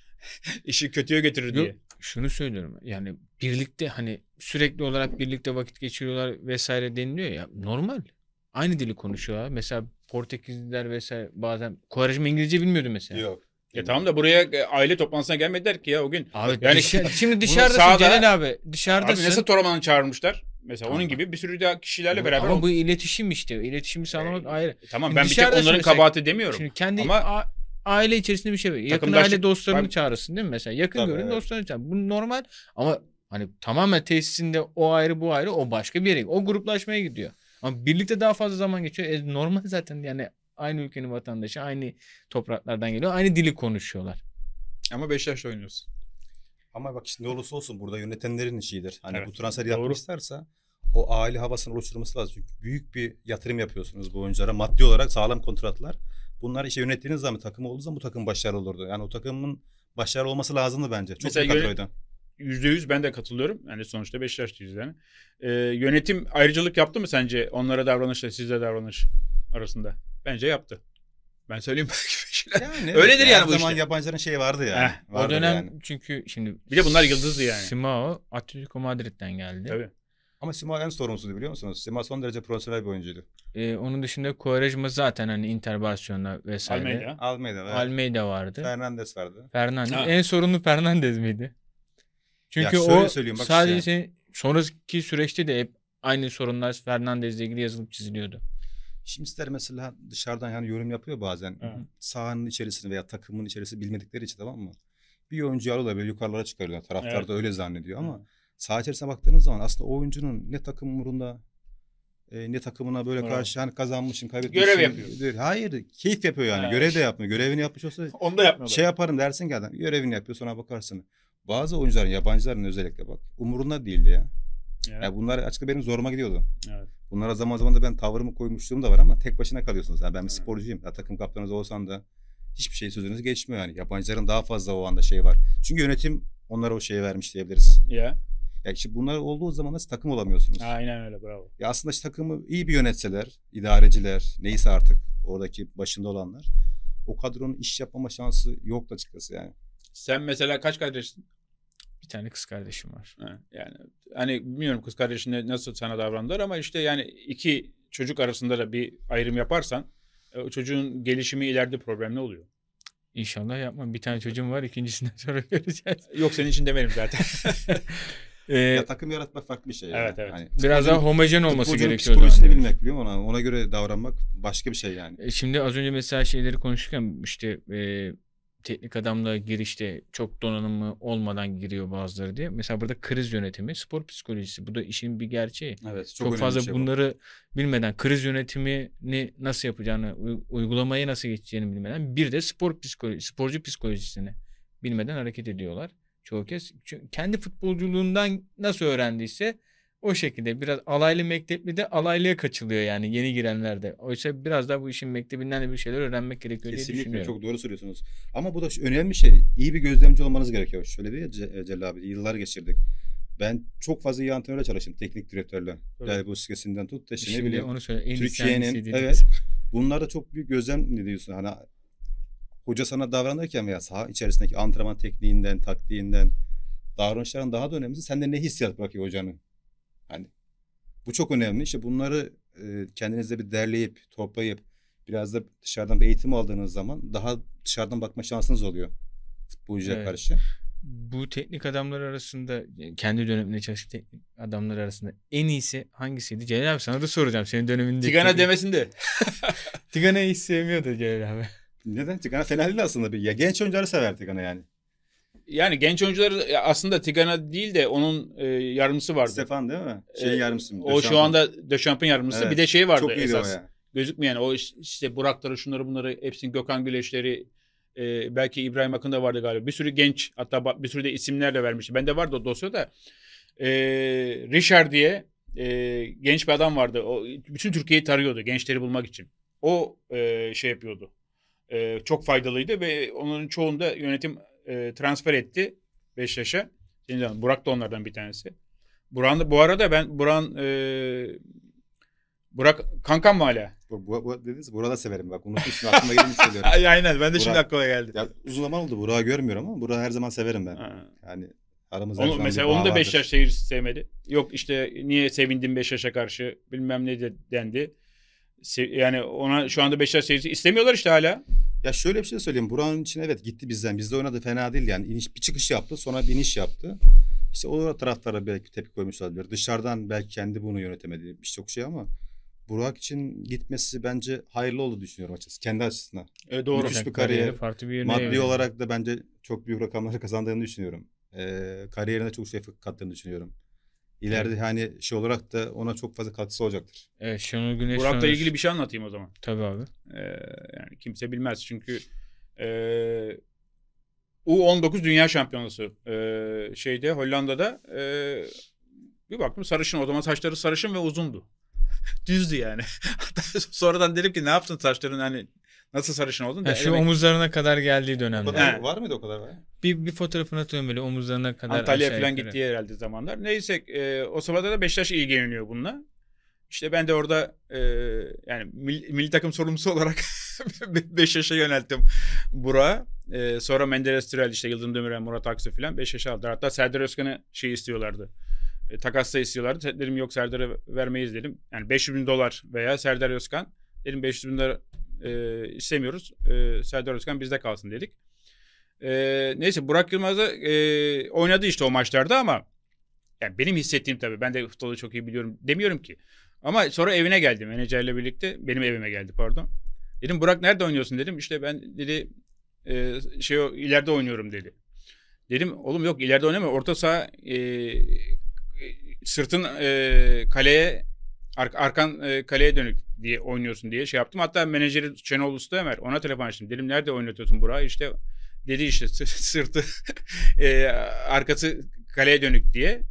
işi kötüye getirir diye. Yok, şunu söylüyorum. Yani birlikte hani sürekli olarak birlikte vakit geçiriyorlar vesaire deniliyor ya. Normal. Aynı dili konuşuyorlar. Mesela Portekizliler vesaire bazen Quaresma İngilizce bilmiyordu mesela. Yok. Tamam da buraya aile toplantısına gelmediler ki ya o gün. Abi Yani şimdi dışarıdasın sahada- Celal abi. Abi Dışarıdasın. nasıl Toraman'ı çağırmışlar? Mesela Tamam. onun gibi bir sürü daha kişilerle beraber Ama oldu. bu iletişim işte. İletişimi sağlamak ayrı. Tamam Şimdi ben bir tek dışarıdasın onların mesela. kabahati demiyorum. Şimdi kendi Ama aile içerisinde bir şey var. Yakın Takımdaşlık- aile dostlarını Ben- çağırırsın değil mi mesela? Yakın Tabii, görün evet. dostlarını çağır. Bu normal ama hani tamamen tesisinde o ayrı bu ayrı o başka bir yere. O gruplaşmaya gidiyor. Ama birlikte daha fazla zaman geçiyor. Normal zaten yani aynı ülkenin vatandaşı, aynı topraklardan geliyor. Aynı dili konuşuyorlar. ama Beşiktaş'ta oynuyorsun. Ama bak şimdi ne olursa olsun burada yönetenlerin işidir. Hani Evet, bu transfer doğru. yapmışlarsa o aile havasını oluşturması lazım. Çünkü büyük bir yatırım yapıyorsunuz bu oyunculara. Maddi olarak sağlam kontratlar. Bunlar işe yönettiğiniz zaman takım olduğu zaman bu takım başarılı olurdu. Yani o takımın başarılı olması lazımdı bence. Çok Mesela bir kadroydu. %100 ben de katılıyorum. Yani sonuçta Beşiktaş'tayız yani. Yönetim ayrıcalık yaptı mı sence onlara davranışla sizle davranış arasında? Bence yaptı. Ben söyleyeyim belki bir şeyler. Yani Öyledir yani her bu zaman işte. yabancıların şeyi vardı yani. Heh, O Vardır dönem yani. çünkü şimdi Bir de bunlar yıldızdı yani. Simao Atletico Madrid'den geldi. Tabii. Ama Sima en sorumsuzdu biliyor musunuz? Sima son derece profesyonel bir oyuncuydu. Onun dışında Quaresma zaten hani Inter Barcelona vesaire. Almeida. Almeida ve Almeida vardı. Fernandes vardı. Fernandes. Ha. En sorunlu Fernandes miydi? Çünkü Ya şöyle o söyleyeyim, bak sadece sonraki süreçte de hep aynı sorunlar Fernandes'le ilgili yazılıp çiziliyordu. Şimdi ister mesela dışarıdan yani yorum yapıyor bazen. Hı. Sahanın içerisini veya takımın içerisini bilmedikleri için tamam mı? Bir oyuncuyu alıyorlar böyle yukarılara çıkarıyorlar. Taraftar Evet. da öyle zannediyor ama Hı. saha içerisine baktığınız zaman aslında o oyuncunun ne takım umurunda ne takımına böyle Bravo. karşı hani kazanmışsın, kaybetmişsin. Görev yapıyor. Hayır, keyif yapıyor yani. Ha, Görev de yapmıyor. Görevini yapmış olsa Onu da yapmıyorlar. şey yaparım dersin ki adam görevini yapıyor sonra bakarsın. Bazı oyuncuların, yabancıların özellikle bak umurunda değildi ya. Evet. Yani bunlar açıkçası benim zoruma gidiyordu. Evet. Bunlara zaman zaman da ben tavrımı koymuşluğum da var ama tek başına kalıyorsunuz. Yani ben bir Evet. sporcuyum. Ya, takım kaptanınız olsan da hiçbir şey sözünüz geçmiyor yani. Yabancıların daha fazla o anda şey var. Çünkü yönetim onlara o şeyi vermiş diyebiliriz. Ya. Ya işte bunlar olduğu zaman nasıl takım olamıyorsunuz? Aynen öyle, bravo. Ya aslında işte takımı iyi bir yönetseler, idareciler, neyse artık oradaki başında olanlar o kadronun iş yapmama şansı yok açıkçası yani. Sen mesela kaç kardeşsin? Bir tane kız kardeşim var. Ha, yani hani bilmiyorum kız kardeşine nasıl sana davrandılar ama işte yani iki çocuk arasında da bir ayrım yaparsan o çocuğun gelişimi ileride problemli oluyor. İnşallah yapmam. Bir tane çocuğum var. İkincisinden sonra göreceğiz. Yok senin için demedim zaten. Ya takım yaratmak farklı bir şey. Evet, yani. evet. Hani Biraz daha homojen olması futbolcunun gerekiyor. psikolojisini zaten. bilmek biliyor musun? Ona göre davranmak başka bir şey yani. Şimdi az önce mesela şeyleri konuşurken işte teknik adamla girişte çok donanımı olmadan giriyor bazıları diye. Mesela burada kriz yönetimi, spor psikolojisi. Bu da işin bir gerçeği. Evet, Çok önemli fazla bir şey bu. bunları bilmeden, kriz yönetimini nasıl yapacağını, uygulamayı nasıl geçeceğini bilmeden, bir de sporcu psikolojisini bilmeden hareket ediyorlar. Çoğu kez kendi futbolculuğundan nasıl öğrendiyse o şekilde biraz alaylı mektepli de alaylıya kaçılıyor yani yeni girenler de. Oysa biraz daha bu işin mektebinden de bir şeyler öğrenmek gerekiyor diye Kesinlikle düşünüyorum. çok doğru söylüyorsunuz. Ama bu da önemli bir şey. İyi bir gözlemci olmanız gerekiyor. Şöyle diyor ya Celal abi, yıllar geçirdik. Ben çok fazla iyi antrenörle çalıştım. Teknik direktörle. Del Bosque'sinden tut da işte ne Şimdi bileyim. onu söyle. En iyisi Türkiye'nin hangisi evet. Bunlar da çok büyük gözlem ne diyorsun? Hani hoca sana davranırken veya saha içerisindeki antrenman tekniğinden, taktiğinden, davranışların daha da önemlisi sende ne hissiyat bırakıyor hocanın. Hani bu çok önemli. İşte bunları kendinizde bir derleyip, toplayıp biraz da dışarıdan bir eğitim aldığınız zaman daha dışarıdan bakma şansınız oluyor futbolcuya Evet. karşı. Bu teknik adamlar arasında kendi döneminde çalışan teknik adamlar arasında en iyisi hangisiydi? Celal abi sana da soracağım. Senin döneminde. Tigana demesin de. Tigana'yı hiç sevmiyordu Celal abi. Neden? Tigana fena değil aslında. Ya, genç oyuncuları sever Tigana yani. Yani genç oyuncuları aslında Tigana değil de onun yardımcısı vardı. Stefan değil mi? Yardımcısı. O şu anda Dechamps'ın yardımcısı. Evet. Bir de şey vardı Çok iyiydi esas. o ya. Gözükmeyen o işte Burak'ları şunları bunları hepsinin Gökhan Güleşleri belki İbrahim Akın da vardı galiba. Bir sürü genç hatta bir sürü de isimler de vermişti. Bende vardı o dosyada. Richard diye genç bir adam vardı. O bütün Türkiye'yi tarıyordu gençleri bulmak için. O şey yapıyordu. Çok faydalıydı ve onların çoğunu da yönetim transfer etti Beşiktaş'a. Burak da onlardan bir tanesi. Bu arada ben Burak kankam mı hala? Bu dediniz Burak'ı da severim bak. Unutmuşum aklıma gelince söylüyorum. Aynen ben de şimdi Burak- aklıma geldi. Ya, uzun zaman oldu Burak'ı görmüyorum ama Burak'ı her zaman severim ben. Ha. Yani aramızda her zaman Mesela bir bağ onu da vardır. Beşiktaş seyircisi sevmedi. Yok işte niye sevindin Beşiktaş'a karşı bilmem ne de dendi. Yani ona şu anda Beşiktaş seyircisi istemiyorlar işte hala. Ya şöyle bir şey söyleyeyim. Burak'ın için evet gitti bizden. Bizde oynadı fena değil yani. Bir çıkış yaptı sonra bir iniş yaptı. İşte o taraftara belki tepki koymuş olabilir. Dışarıdan belki kendi bunu yönetemedi. Birçok şey ama Burak için gitmesi bence hayırlı oldu düşünüyorum açıkçası. Kendi açısından. Doğru. Müthiş bir Kariyeri kariyer. farklı bir yerine Maddi evrildi. olarak da bence çok büyük rakamları kazandığını düşünüyorum. Kariyerine çok şey kattığını düşünüyorum. İleride hani şey olarak da ona çok fazla katkısı olacaktır. Evet, Şenol Güneş Burak'la sonrası- ilgili bir şey anlatayım o zaman. Tabii abi. Yani kimse bilmez çünkü U19 Dünya Şampiyonası şeyde Hollanda'da bir baktım sarışın, o zaman saçları sarışın ve uzundu. Düzdü yani. Hatta sonradan dedim ki ne yaptın saçların hani nasıl sarışın oldun? Ha, şu omuzlarına kadar geldiği O dönemde. kadar, He. var mıydı o kadar? Bir fotoğrafını atıyorum böyle omuzlarına kadar. Antalya'ya aşağı falan yukarı. gittiği herhalde zamanlar. Neyse o sırada da Beşiktaş ilgileniyor bununla. İşte ben de orada yani milli takım sorumlusu olarak Beşiktaş'a yönelttim Burak'ı. Sonra Menderes Türel, işte Yıldırım Demirel, Murat Aksu falan Beşiktaş'a aldılar. Hatta Serdar Özkan'ı şey istiyorlardı. Takasla istiyorlardı. Dedim yok Serdar'a vermeyiz dedim. Yani $500,000 veya Serdar Özkan. Dedim $500,000 istemiyoruz. Serdar Özkan bizde kalsın dedik. Neyse Burak Yılmaz da oynadı işte o maçlarda ama yani benim hissettiğim tabii ben de futbolu çok iyi biliyorum demiyorum ki. Ama sonra evine geldi menajerle birlikte. Benim evime geldi pardon. Dedim Burak nerede oynuyorsun dedim. İşte ben dedi ileride oynuyorum dedi. Dedim oğlum yok ileride oynamıyor. Orta saha sırtın kaleye arkan kaleye dönük diye oynuyorsun diye şey yaptım. Hatta menajeri Şenol Ustaömer, ona telefon açtım. Dedim nerede oynatıyorsun Burak'ı? İşte dedi işte sırtı arkası kaleye dönük diye.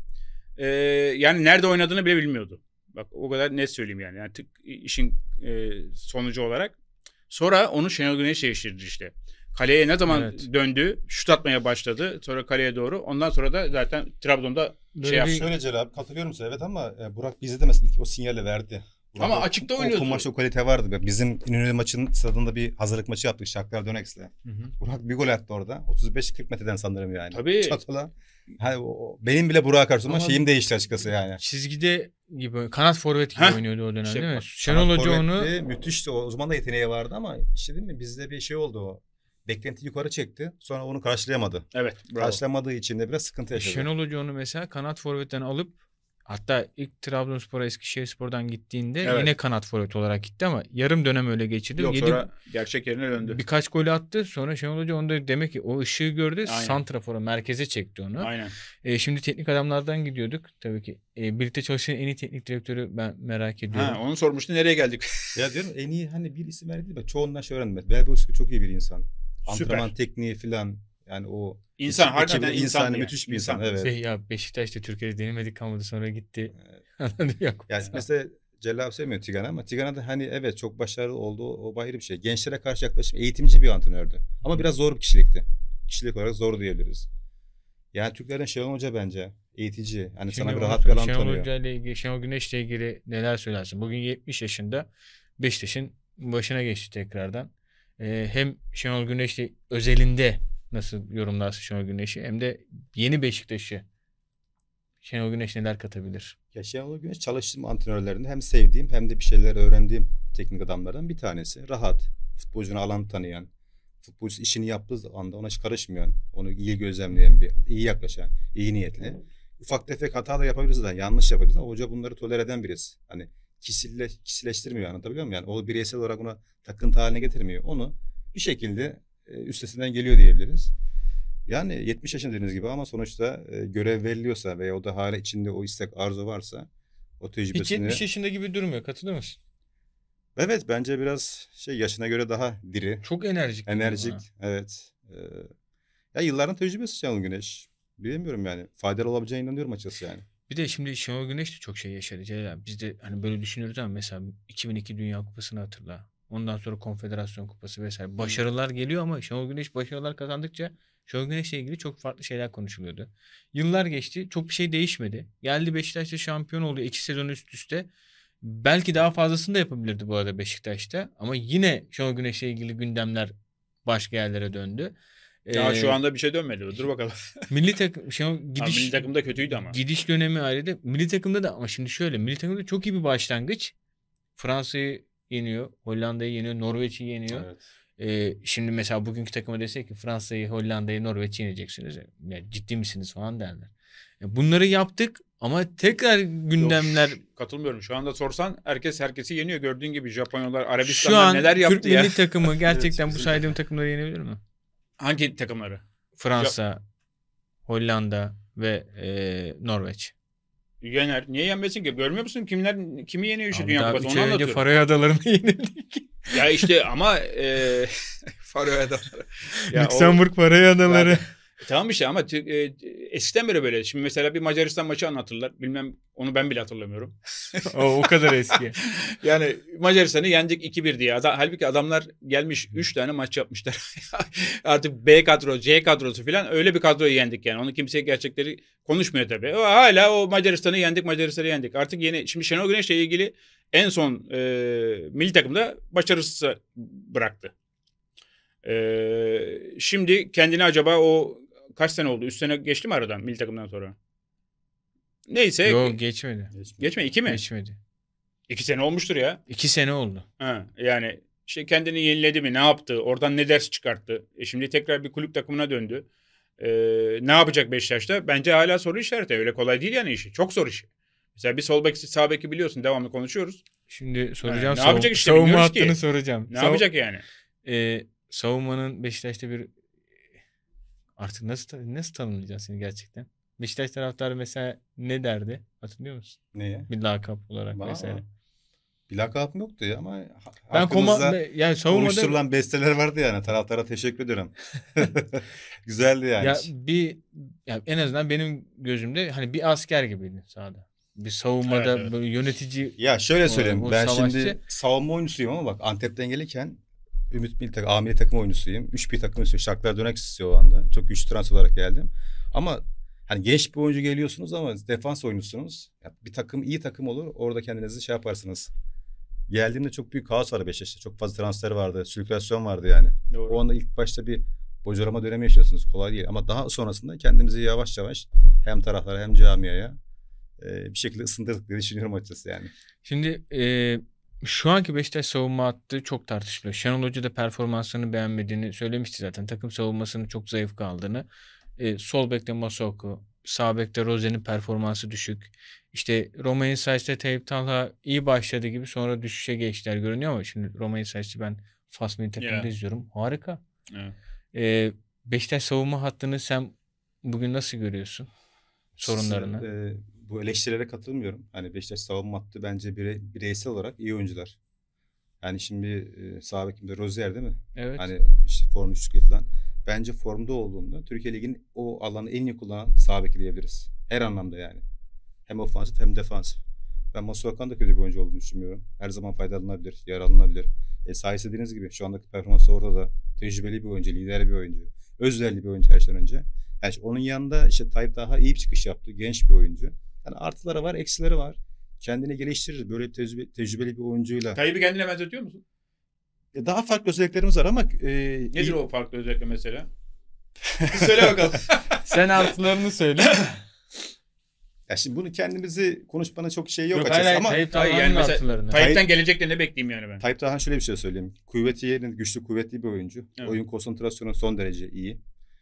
Yani nerede oynadığını bile bilmiyordu. Bak o kadar net söyleyeyim yani. Yani işin sonucu olarak. Sonra onu Şenol Güneş değiştirdi işte. Kaleye ne zaman döndü, şut atmaya başladı. Sonra kaleye doğru. Ondan sonra da zaten Trabzon'da şey yaptı. Şöyle Celal abi, katılıyorum size evet, ama Burak bize de mesela ilk o sinyali verdi. Burak ama açıkta oynuyordu. O maçta o kalite vardı. Bizim İnönü maçının stadında bir hazırlık maçı yaptık Shakhtar Donetsk'le. Burak bir gol attı orada. 35-40 metreden sanırım yani. Tabii. Çatola. Hani benim bile Burak'a karşı ama şeyim değişti açıkçası yani. Çizgide gibi kanat forvet gibi oynuyordu o dönem İşte değil mi? Şenol Hoca onu müthişti. O zaman da yeteneği vardı ama işte değil mi? Bizde bir şey oldu o. Beklenti yukarı çekti. Sonra onu karşılayamadı. Evet. Bravo. Karşılamadığı için de biraz sıkıntı yaşadı. Şenol Hoca onu mesela kanat forvetten alıp, hatta ilk Trabzonspor'a Eskişehirspor'dan gittiğinde yine kanat forvet olarak gitti ama yarım dönem öyle geçirdi. Yok, sonra gerçek yerine döndü. Birkaç golü attı. Sonra Şenol Hoca onda demek ki o ışığı gördü. Aynen. Santrafor'a, merkeze çekti onu. Aynen. Şimdi teknik adamlardan gidiyorduk. Tabii ki birlikte çalışan en iyi teknik direktörü ben merak ediyorum. Onu sormuştu, nereye geldik? Ya diyorum en iyi hani bir isim verdi mi? Çoğundan şey öğrendim. Belboski çok iyi bir insan. Antrenman tekniği falan, yani o İnsan harbiden insan müthiş bir insan. Evet. Ya Beşiktaş'ta Türkiye'de denemedik kalmadı, sonra gitti. Evet. Yani mesela Celal abi sevmiyor Tigan'ı ama Tigan'a da hani evet çok başarılı oldu, o ayrı bir şey. Gençlere karşı yaklaşım, eğitimci bir antrenördü. Ama biraz zor bir kişilikti. Kişilik olarak zor diyebiliriz. Yani Türklerden Şenol Hoca bence eğitici. Hani sana bir rahat bir alan tanıyor. Şenol Hoca ile ilgili, Şenol Güneş'le ilgili neler söylersin? Bugün 70 yaşında Beşiktaş'ın başına geçti tekrardan. Hem Şenol Güneş'le özelinde nasıl yorumlarsın Şenol Güneş'i, hem de yeni Beşiktaş'ı Şenol Güneş neler katabilir? Ya Şenol Güneş çalıştığım antrenörlerinde hem sevdiğim hem de bir şeyler öğrendiğim teknik adamlardan bir tanesi. Rahat, futbolcuna alan tanıyan, futbolcu işini yaptığı anda ona hiç karışmayan, onu iyi gözlemleyen, iyi yaklaşan, iyi niyetli. Ufak tefek hata da yapabiliriz de, yanlış yapabiliriz ama hoca bunları tolere eden birisi. Hani kişileştirmiyor, anlatabiliyor muyum? Yani o bireysel olarak ona takıntı haline getirmiyor. Onu bir şekilde üstesinden geliyor diyebiliriz. Yani 70 yaşında dediğiniz gibi ama sonuçta görev veriliyorsa veya o da hala içinde o istek, arzu varsa o tecrübesini... Hiç 70 yaşında gibi durmuyor. Katılır mısın? Evet, bence biraz yaşına göre daha diri. Çok enerjik. Enerjik, evet. Ya yılların tecrübesi Şenol Güneş. Bilemiyorum yani. Faydalı olabileceğine inanıyorum açıkçası yani. Bir de şimdi Şenol Güneş de çok şey yaşadı Celal abi. Biz de hani böyle düşünüyoruz ama mesela 2002 Dünya Kupası'nı hatırla. Ondan sonra Konfederasyon Kupası vesaire. Başarılar geliyor ama Şenol Güneş başarılar kazandıkça Şenol Güneş'le ilgili çok farklı şeyler konuşuluyordu. Yıllar geçti. Çok bir şey değişmedi. Geldi Beşiktaş'ta şampiyon oldu 2 sezon üst üste. Belki daha fazlasını da yapabilirdi bu arada Beşiktaş'ta. Ama yine Şenol Güneş'le ilgili gündemler başka yerlere döndü. Ya şu anda bir şey dönmedi. Dur bakalım. Milli takım milli takımda kötüydü ama. Gidiş dönemi ayrıydı. Milli takımda da ama şimdi şöyle, milli takımda çok iyi bir başlangıç. Fransa'yı yeniyor, Hollanda'yı yeniyor, Norveç'i yeniyor. Evet. Şimdi mesela bugünkü takıma desek ki Fransa'yı, Hollanda'yı, Norveç'i yeneceksiniz. Yani ciddi misiniz falan derler. Bunları yaptık ama tekrar gündemler... Yok, katılmıyorum. Şu anda sorsan herkesi yeniyor. Gördüğün gibi Japonyalar, Arabistanlar neler yaptı Türk ya. milli takımı gerçekten bu saydığım takımları yenebilir mi? Hangi takımları? Fransa, Hollanda ve Norveç. Yener. Niye yenmesin ki? Görmüyor musun? Kimi yeniyor işte Dünya Kupası? 3 ay önce Faroe Adaları'nı yenildik. Ya işte ama Faroe Adaları. Lüksemburg Faroe Adaları. Tamam işte ama eskiden beri böyle. Şimdi mesela bir Macaristan maçı anlatırlar. Bilmem, onu ben bile hatırlamıyorum. O kadar eski. Yani Macaristan'ı yendik 2-1 diye. Halbuki adamlar gelmiş 3 tane maç yapmışlar. Artık B kadro, C kadrosu falan, öyle bir kadroyu yendik yani. Onu kimse gerçekleri konuşmuyor tabii. Hala o Macaristan'ı yendik. Artık şimdi Şenol Güneş'le ilgili en son milli takımda başarısız bıraktı. Şimdi kendini acaba o kaç sene oldu? 3 sene geçti mi aradan milli takımdan sonra? Neyse. Yok, geçmedi. Geçmedi. 2 mi? Geçmedi. 2 sene olmuştur ya. 2 sene oldu. Yani işte kendini yeniledi mi? Ne yaptı? Oradan ne ders çıkarttı? Şimdi tekrar bir kulüp takımına döndü. Ne yapacak Beşiktaş'ta? Bence hala soru işareti. Öyle kolay değil yani işi. Çok zor işi. Mesela bir sol beki, sağ beki biliyorsun. Devamlı konuşuyoruz. Şimdi soracağım. Ne yapacak işte? Savunma hattını soracağım. Ne yapacak yani? Savunmanın Beşiktaş'ta bir artık nasıl tanımlayacağız seni gerçekten? Beşiktaş taraftarı mesela ne derdi? Hatırlıyor musun? Neye? Bir lakap olarak vesaire. Bir lakabım yoktu ya ama Ben hakkımızda yani savunmada oluşturulan besteler vardı yani. Taraftara teşekkür ederim. Güzeldi yani. ya en azından benim gözümde hani bir asker gibiydin sahada. Bir savunmada Evet. böyle yönetici. Ya şöyle söyleyeyim. O Ben savaşçı. şimdi savunma oyuncusuyum ama bak Antep'ten gelirken Ümit Milli Takım, A milli takım oyuncusuyum. 3-1 takım istiyor. Şarkılar dönek istiyor o anda. Çok güçlü transfer olarak geldim. Ama hani genç bir oyuncu geliyorsunuz ama defans oyuncusunuz. Ya bir takım iyi takım olur. Orada kendinizi şey yaparsınız. Geldiğimde çok büyük kaos vardı Beşiktaş'ta. Çok fazla transfer vardı. Sirkülasyon vardı yani. Doğru. O anda ilk başta bir bocalama dönemi yaşıyorsunuz. Kolay değil. Ama daha sonrasında kendimizi yavaş yavaş hem taraflara hem camiaya bir şekilde ısındırdık diye düşünüyorum açıkçası yani. Şimdi şu anki Beşiktaş savunma hattı çok tartışılıyor. Şenol Hoca da performanslarını beğenmediğini söylemişti zaten. Takım savunmasının çok zayıf kaldığını. Sol bekte Masuaku, sağ bekte Rozen'in performansı düşük. İşte Romain Saiz'le Tayyip Talha iyi başladı gibi sonra düşüşe geçtiler görünüyor ama şimdi Romain Saiz'i ben Fas milli takımda izliyorum. Harika. Beşiktaş savunma hattını sen bugün nasıl görüyorsun? Sorunlarını. Bu eleştirilere katılmıyorum. Hani Beşiktaş savunma hattı bence bireysel olarak iyi oyuncular. Yani şimdi sağ bekimde Rozier değil mi? Evet. Hani işte form düşüklüğü falan. Bence formda olduğunda Türkiye Ligi'nin o alanı en iyi kullanan sağ beki diyebiliriz. Her anlamda yani. Hem ofansif hem defansif. Ben Masuaku'nun da kötü bir oyuncu olduğunu düşünmüyorum. Her zaman faydalanabilir, yararlanabilir. Sahip dediğiniz gibi şu andaki performansı ortada. Tecrübeli bir oyuncu, lider bir oyuncu. Özverili bir oyuncu her şeyden önce. Yani onun yanında işte Tayyip daha iyi bir çıkış yaptı. Genç bir oyuncu. Yani artıları var, eksileri var. Kendini geliştirir. Böyle tecrübeli bir oyuncuyla. Tayyip'i kendine benzetiyor musun? Daha farklı özelliklerimiz var ama... Nedir o farklı özellikle mesela? Söyle bakalım. Sen artılarını söyle. Ya şimdi bunu kendimizi konuşmanın çok şeyi yok hayır, açıkçası ama... Tayyip Hayır, Talha'nın yani mesela artılarını. Tayyip'ten gelecekte ne bekleyeyim yani ben? Tayyip Talha şöyle bir şey söyleyeyim. Kuvveti yerine güçlü, kuvvetli bir oyuncu. Evet. Oyun konsantrasyonu son derece iyi.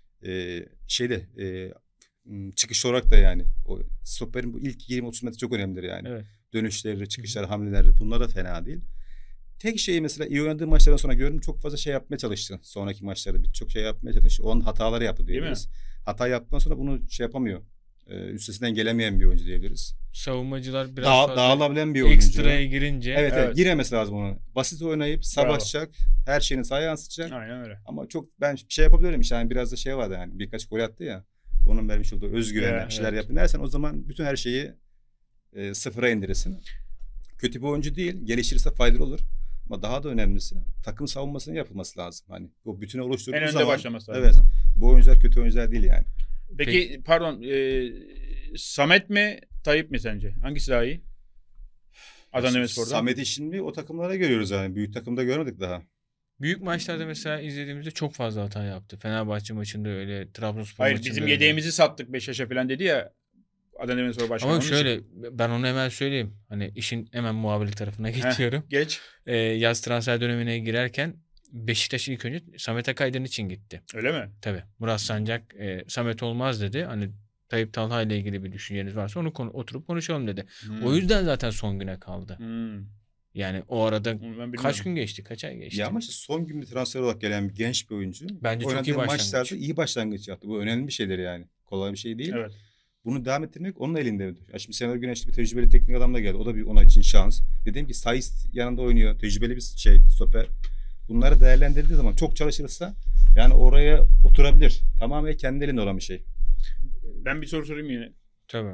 Çıkış olarak da yani. O stoperin bu ilk 20-30 metre çok önemlidir yani. Evet. Dönüşleri, çıkışları, hamleleri bunlar da fena değil. Tek şeyi mesela iyi oynadığı maçlardan sonra gördüm çok fazla şey yapmaya çalıştı. Sonraki maçlarda birçok şey yapmaya çalıştı. Onun hataları yaptı diyebiliriz. Hata yaptıktan sonra bunu şey yapamıyor. Üstesinden gelemeyen bir oyuncu diyebiliriz. Savunmacılar biraz fazla dağılabilen bir oyuncu. ekstraya girince. Evet. Giremesi lazım onu. Basit oynayıp savaşacak. Her şeyini sahaya yansıtacak. Aynen öyle. Ama çok ben bir şey yapabilirim işte. Yani biraz da şey vardı yani birkaç gol attı ya. Onun vermiş olduğu özgüvenle bir şeyler yapın dersen o zaman bütün her şeyi sıfıra indirirsin. Kötü bir oyuncu değil. Geliştirirse faydalı olur. Ama daha da önemlisi takım savunmasının yapılması lazım. Hani o bütünü oluşturduğu zaman. En önde başlaması lazım. Evet. Bu oyuncular kötü oyuncular değil yani. Peki pardon Samet mi Tayyip mi sence? Hangisi daha iyi? Adana Demirspor'da. Samet'i şimdi o takımlara görüyoruz yani. Büyük takımda görmedik daha. Büyük maçlarda mesela izlediğimizde çok fazla hata yaptı. Fenerbahçe maçında öyle, Trabzonspor Hayır maçında bizim öyle. Yedeğimizi sattık Beşiktaş'a falan dedi ya Adana Demirspor başkanı. Ama şöyle ben onu hemen söyleyeyim. Hani işin hemen muhabirlik tarafına geçiyorum. Geç. Yaz transfer dönemine girerken Beşiktaş ilk önce Samet Akaydın için gitti. Öyle mi? Tabii. Murat Sancak Samet olmaz dedi. Hani Tayyip Talha ile ilgili bir düşünceniz varsa onu oturup konuşalım dedi. O yüzden zaten son güne kaldı. Yani o arada kaç gün geçti? Kaç ay geçti? Ya ama işte son gün bir transfer olarak gelen bir genç bir oyuncu. Bence çok iyi başlangıç. Maçlarda iyi başlangıç yaptı. Bu önemli bir şeydir yani. Kolay bir şey değil. Evet. Bunu devam ettirmek onun elinde. Ya şimdi Sener Güneşli bir tecrübeli teknik adam da geldi. O da bir ona için şans. Dediğim ki Saiz yanında oynuyor. Tecrübeli bir stoper. Bunları değerlendirdiği zaman çok çalışırsa yani oraya oturabilir. Tamamen kendi elinde olan bir şey. Ben bir soru sorayım yine. Tabii.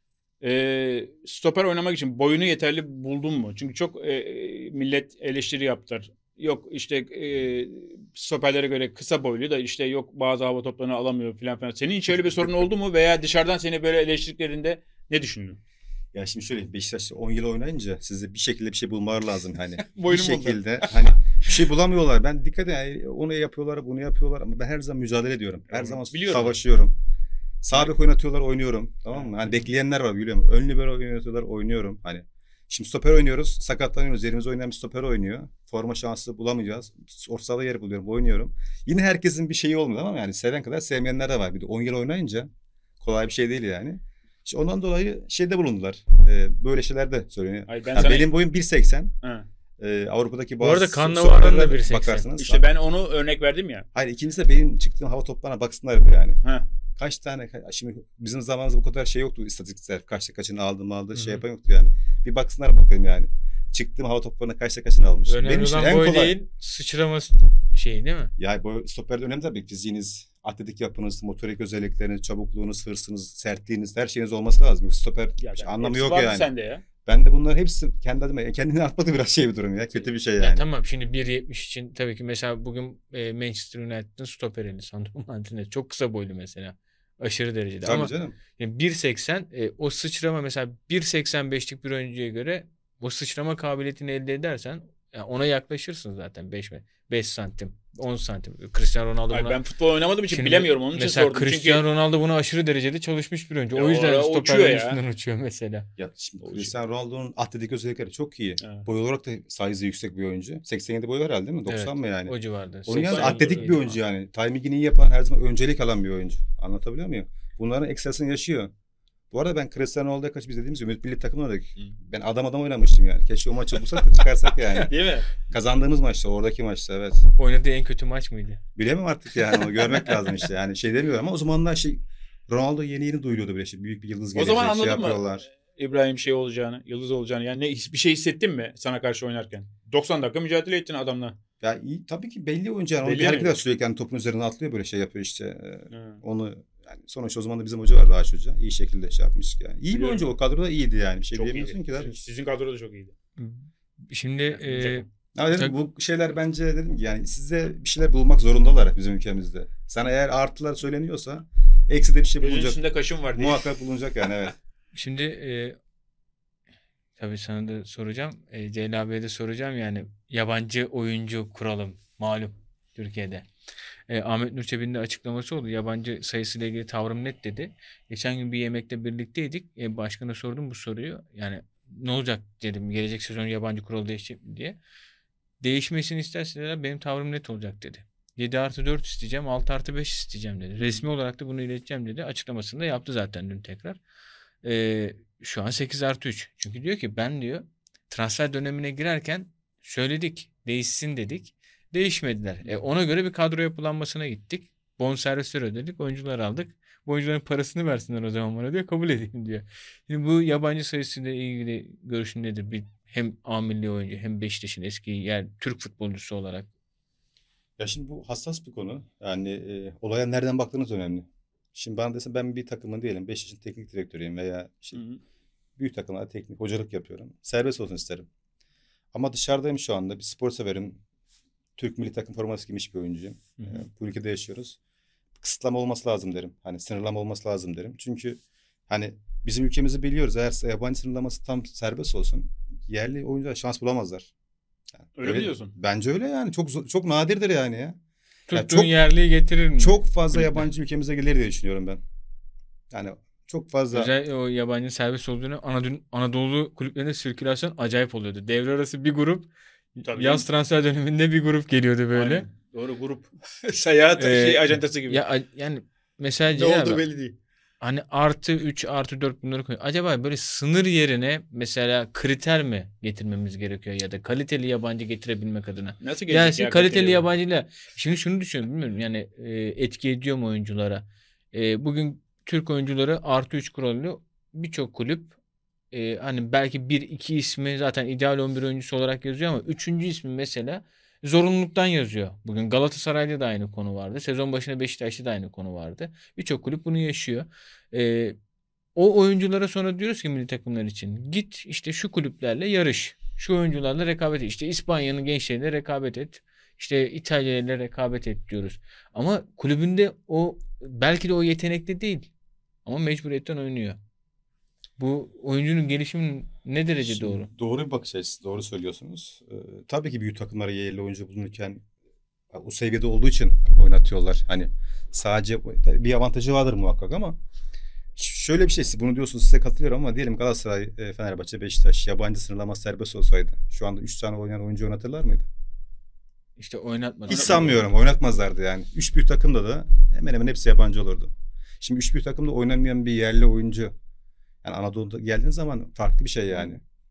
Stoper oynamak için boyunu yeterli buldun mu? Çünkü çok millet eleştiri yaptılar. Yok işte stoperlere göre kısa boylu da işte yok bazı hava toplarını alamıyor falan. Senin hiç öyle bir sorun oldu mu? Veya dışarıdan seni böyle eleştirdiklerinde ne düşündün? Ya şimdi şöyle Beşiktaş'ta 10 yıl oynayınca size bir şekilde bir şey bulmaları lazım hani. Bir şekilde hani bir şey bulamıyorlar. Ben dikkat edin onu yapıyorlar, bunu yapıyorlar ama ben her zaman mücadele ediyorum. Her zaman savaşıyorum. Sağ bek oynatıyorlar, oynuyorum. Tamam mı? Hani bekleyenler var biliyorum. Ön libero oynatıyorlar, oynuyorum. Hani şimdi stoper oynuyoruz, sakatlanıyoruz. Yerimize oynayan bir stoper oynuyor. Forma şansı bulamayacağız. Orta sahada yer buluyorum, oynuyorum. Yine herkesin bir şeyi olmuyor ama yani seven kadar sevmeyenler de var. Bir de 10 yıl oynayınca kolay bir şey değil yani. İşte ondan dolayı şeyde bulundular. Böyle şeyler de söyleniyor. Benim boyum 1.80. Avrupa'daki bazı... Bu arada Cannavaro'nun da 1.80. Bakarsınız. İşte ben onu örnek verdim ya. Hayır ikincisi de benim çıktığım hava toplarına baksınlar yani. Kaç tane şimdi bizim zamanımızda bu kadar şey yoktu istatistikler. Kaçını aldı şey yapan yoktu yani. Bir baksınlar bakalım yani. çıktığım hava toplarına kaçta almıştım. Önemli Benim için olan en boy kolay. değil, sıçrama şeyi değil mi? Ya boy stoperde önemli tabii. Fiziğiniz, atletik yapınız, motorik özellikleriniz, çabukluğunuz, hırsınız, sertliğiniz, her şeyiniz olması lazım. Stoper anlamı yok yani. Sende ya. Ben de bunların hepsi kendi adıma kendini atmadı biraz şey bir durum ya. Kötü bir şey yani. Ya tamam şimdi 1.70 için tabii ki mesela bugün Manchester United'ın stoperini Sandro Martinez çok kısa boylu mesela. Aşırı derecede. Tabii Ama canım. yani 1.80 o sıçrama mesela 1.85'lik bir oyuncuya göre o sıçrama kabiliyetini elde edersen yani ona yaklaşırsın zaten 5 santim 10 santim. Cristiano Ronaldo Ay, buna ben futbol oynamadığım için Şimdi bilemiyorum, onun için mesela sordum. Cristiano Çünkü Ronaldo buna aşırı derecede çalışmış bir oyuncu. Ya O yüzden oraya stoperlerin uçuyor ya. üstünden uçuyor mesela. Ya şimdi Cristiano Ronaldo'nun atletik özellikleri çok iyi. Evet. Boy olarak da size yüksek bir oyuncu. 87 boyu var herhalde değil mi? 90 Evet, mı yani? O civarda. Onun yani 80 atletik iyi bir oyuncu yani. Timing'ini iyi yapan, her zaman öncelik alan bir oyuncu. Anlatabiliyor muyum? Bunların ekstrasını yaşıyor. Bu arada ben Cristiano Ronaldo'ya karşı biz dediğimiz gibi Ümit Milli takımına da ben adam oynamıştım yani. Keşke o maçı bulsak da çıkarsak yani. değil mi? Kazandığımız maçta, oradaki maçta evet. Oynadığı en kötü maç mıydı? Bilemem artık yani, onu görmek lazım işte. Yani şey demiyorum ama o zamanlar Ronaldo yeni duyuluyordu böyle şey. Büyük bir yıldız gelecek, O zaman anladın mı? yapıyorlar. İbrahim şey olacağını, yıldız olacağını. Yani bir şey hissettin mi sana karşı oynarken? 90 dakika mücadele ettin adamla. Ya iyi, tabii ki belli oyuncu yani. Belli Belli herkes mi? sürekli yani topun üzerine atlıyor, böyle şey yapıyor işte. Onu yani sonuçta o zaman da bizim hoca vardı, Ağaç Hoca. İyi şekilde şey yapmıştık yani. İyi bir Biliyorum. oyuncu, o kadroda iyiydi yani. Bir şey Çok diyemiyorsun iyiydi. ki tabii. Sizin kadro da çok iyiydi. Şimdi Ama dedim, Tabii. bu şeyler bence dedim ki yani size bir şeyler bulmak zorundalar bizim ülkemizde. Sana eğer artılar söyleniyorsa eksi de bir şey Gözün bulunacak. üstünde kaşın var diye. Muhakkak bulunacak yani, evet. Şimdi tabii sana da soracağım. Celal abiye de soracağım yani yabancı oyuncu kuralım malum Türkiye'de. Ahmet Nur Çebi'nin de açıklaması oldu. Yabancı sayısıyla ilgili tavrım net dedi. Geçen gün bir yemekte birlikteydik. Başkana sordum bu soruyu. Yani ne olacak dedim. Gelecek sezon yabancı kural değişecek mi diye. Değişmesini isterseler benim tavrım net olacak dedi. 7+4 isteyeceğim, 6+5 isteyeceğim dedi. Resmi olarak da bunu ileteceğim dedi. Açıklamasını da yaptı zaten dün tekrar. Şu an 8+3. Çünkü diyor ki ben diyor transfer dönemine girerken söyledik, değişsin dedik. Değişmediler. Ona göre bir kadro yapılanmasına gittik. Bonservisler ödedik, oyuncular aldık. Bu oyuncuların parasını versinler o zaman bana diyor, kabul edeyim diyor. Şimdi bu yabancı sayısıyla ilgili görüşün nedir? Hem A milli oyuncu hem Beşiktaş'ın eski yani Türk futbolcusu olarak. Ya şimdi bu hassas bir konu. Yani olaya nereden baktığınız önemli. Şimdi bana desen ben bir takımın diyelim Beşiktaş'ın teknik direktörüyüm veya büyük takımlarda teknik hocalık yapıyorum. Serbest olsun isterim. Ama dışarıdayım şu anda. Bir spor severim. Türk milli takım forması giymiş bir oyuncuyum. Bu ülkede yaşıyoruz. Kısıtlama olması lazım derim. Hani sınırlama olması lazım derim. Çünkü hani bizim ülkemizi biliyoruz. Eğer yabancı sınırlaması tam serbest olsun, yerli oyuncular şans bulamazlar. Yani Öyle mi diyorsun? Bence öyle yani. Çok nadirdir yani ya. Tuttuğun yerliyi getirir mi? Çok fazla Kulüpler. yabancı ülkemize gelir diye düşünüyorum ben. Yani çok fazla. Özel o yabancı serbest olduğunu Anadolu kulüplerinde sirkülasyon acayip oluyordu. Devre arası bir grup, Tabii yaz transfer döneminde bir grup geliyordu böyle. Aynen. Doğru, grup. Seyahat ajantası gibi. Yani mesela ne Celal oldu abi, belli değil. hani +3 +4 bunları koyuyor. Acaba böyle sınır yerine mesela kriter mi getirmemiz gerekiyor ya da kaliteli yabancı getirebilmek adına? Nasıl Gelsin gelecek ya kaliteli yabancıyla. Şimdi şunu düşünüyorum, bilmiyorum yani etki ediyor mu oyunculara? Bugün Türk oyuncuları +3 kurallı birçok kulüp hani belki 1-2 ismi zaten ideal 11 oyuncusu olarak yazıyor ama 3. ismi mesela zorunluluktan yazıyor. Bugün Galatasaray'da da aynı konu vardı. Sezon başında Beşiktaş'ta da aynı konu vardı. Birçok kulüp bunu yaşıyor. O oyunculara sonra diyoruz ki milli takımlar için git işte şu kulüplerle yarış. Şu oyuncularla rekabet et. İşte İspanya'nın gençleriyle rekabet et. İşte İtalya ile rekabet et diyoruz. Ama kulübünde o belki de o yetenekli değil. Ama mecburiyetten oynuyor. Bu oyuncunun gelişimi ne derece Şimdi doğru? Doğru bir bakış açısı. Doğru söylüyorsunuz. Tabii ki büyük takımlara yerli oyuncu bulunurken o seviyede olduğu için oynatıyorlar. Hani sadece bir avantajı vardır muhakkak ama şöyle bir şey, bunu diyorsunuz, size katılıyorum ama diyelim Galatasaray, Fenerbahçe, Beşiktaş yabancı sınırlaması serbest olsaydı şu anda 3 tane oynayan oyuncu oynatırlar mıydı? İşte oynatmadı. Hiç sanmıyorum. Oynatmazlardı yani. 3 büyük takımda da hemen hemen hepsi yabancı olurdu. Şimdi 3 büyük takımda oynamayan bir yerli oyuncu, yani Anadolu'da geldiğin zaman farklı bir şey yani.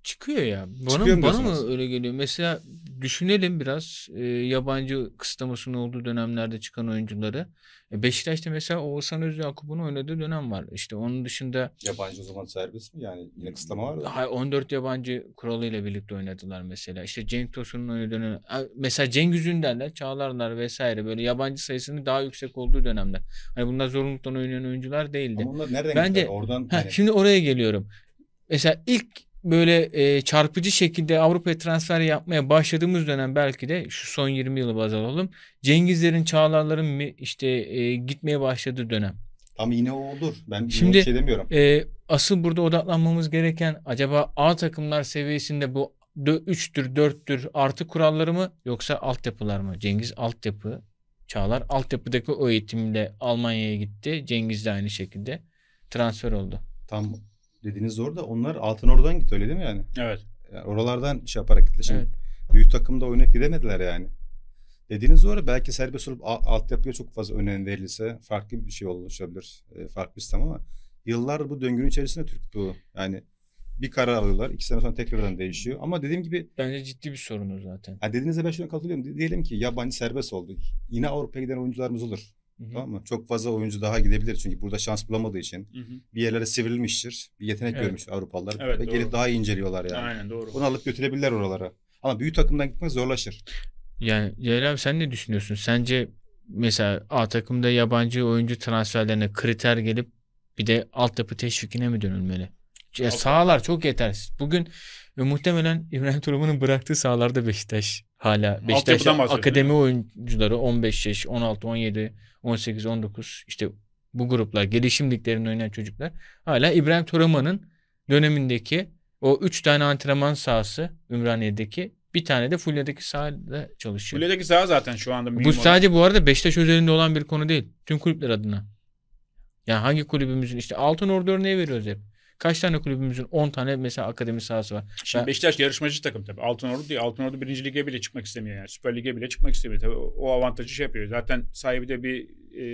çıkıyor ya. Çıkıyor mu Bana mı diyorsunuz? öyle geliyor? Mesela düşünelim biraz yabancı kısıtlamasının olduğu dönemlerde çıkan oyuncuları. Beşiktaş'ta mesela Oğuzhan Özyakup'un oynadığı dönem var. İşte onun dışında Yabancı o zaman serbest mi? Yani yine kısıtlama var mı? 14 yabancı kuralıyla birlikte oynadılar mesela. İşte Cenk Tosun'un oynadığı dönem. Mesela Cengiz Ünder'ler, Çağlarlar vesaire böyle yabancı sayısının daha yüksek olduğu dönemler. Hani bunlar zorunluluktan oynayan oyuncular değildi. Ama onlar nereden Bence gittiler? Oradan hani şimdi oraya geliyorum. Mesela ilk böyle çarpıcı şekilde Avrupa'ya transfer yapmaya başladığımız dönem belki de şu son 20 yılı baz alalım. Cengizlerin, Çağlarların işte gitmeye başladığı dönem. tam yine o olur. Ben Şimdi bir şey demiyorum. asıl burada odaklanmamız gereken acaba A takımlar seviyesinde bu 3'tür, 4'tür artı kuralları mı yoksa altyapılar mı? Cengiz altyapı, Çağlar altyapıdaki o eğitimle Almanya'ya gitti. Cengiz de aynı şekilde transfer oldu. Tam dediğiniz doğru da onlar Altınordu'dan gitti öyle değil mi yani? Evet. Yani oralardan şey yaparak gitti. Şimdi Evet. büyük takımda oynayıp gidemediler yani. Dediğiniz doğru. Belki serbest olup altyapıya çok fazla önem verilse farklı bir şey oluşabilir. Farklı bir sistem ama yıllar bu döngünün içerisinde Türk futbolu. Yani bir karar alıyorlar. 2 sene sonra tekrardan değişiyor. Ama dediğim gibi Bence ciddi bir sorun o zaten. yani dediğinizde ben şuna katılıyorum. Diyelim ki yabancı serbest oldu. Yine Avrupa'ya giden oyuncularımız olur. Hı-hı. Tamam mı? Çok fazla oyuncu daha gidebilir. Çünkü burada şans bulamadığı için. Hı-hı. Bir yerlere sivrilmiştir. Bir yetenek görmüş Avrupalılar. Evet, ve doğru. gelip daha iyi inceliyorlar yani. Aynen doğru. Onu alıp götürebilirler oralara. Ama büyük takımdan gitmek zorlaşır. Yani Celal abi sen ne düşünüyorsun? Sence mesela A takımda yabancı oyuncu transferlerine kriter gelip bir de altyapı teşvikine mi dönülmeli? Sahalar çok yetersiz. Bugün muhtemelen İbrahim Turaman'ın bıraktığı sahalarda Beşiktaş hala. Beşiktaş Altyapıdan bahsediyorsun, akademi oyuncuları 15 yaş, 16, 17, 18, 19 işte bu gruplar gelişim liglerinde oynayan çocuklar hala İbrahim Turaman'ın dönemindeki o 3 tane antrenman sahası Ümraniye'deki bir tane de Fulya'daki sahada çalışıyor. Fulya'daki saha zaten şu anda Bu sadece bu arada Beşiktaş özelinde olan bir konu değil. Tüm kulüpler adına. Yani hangi kulübümüzün işte Altınordu örneği veriyoruz hep. Kaç tane kulübümüzün 10 tane mesela akademi sahası var. Şimdi Beşiktaş yarışmacı takım tabii. Altınordu değil. Altınordu 1. Lige bile çıkmak istemiyor yani. Süper Lig'e bile çıkmak istemiyor. Tabii o avantajı şey yapıyor. Zaten sahibi de bir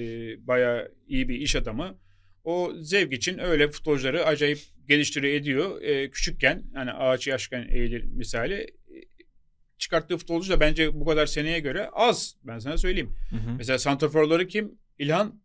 bayağı iyi bir iş adamı. O zevk için öyle futbolcuları acayip geliştiriyor ediyor. Küçükken hani ağaç yaşken eğilir misali. Çıkarttığı futbolcu da bence bu kadar seneye göre az. Ben sana söyleyeyim. Hı-hı. Mesela santraforları kim? İlhan.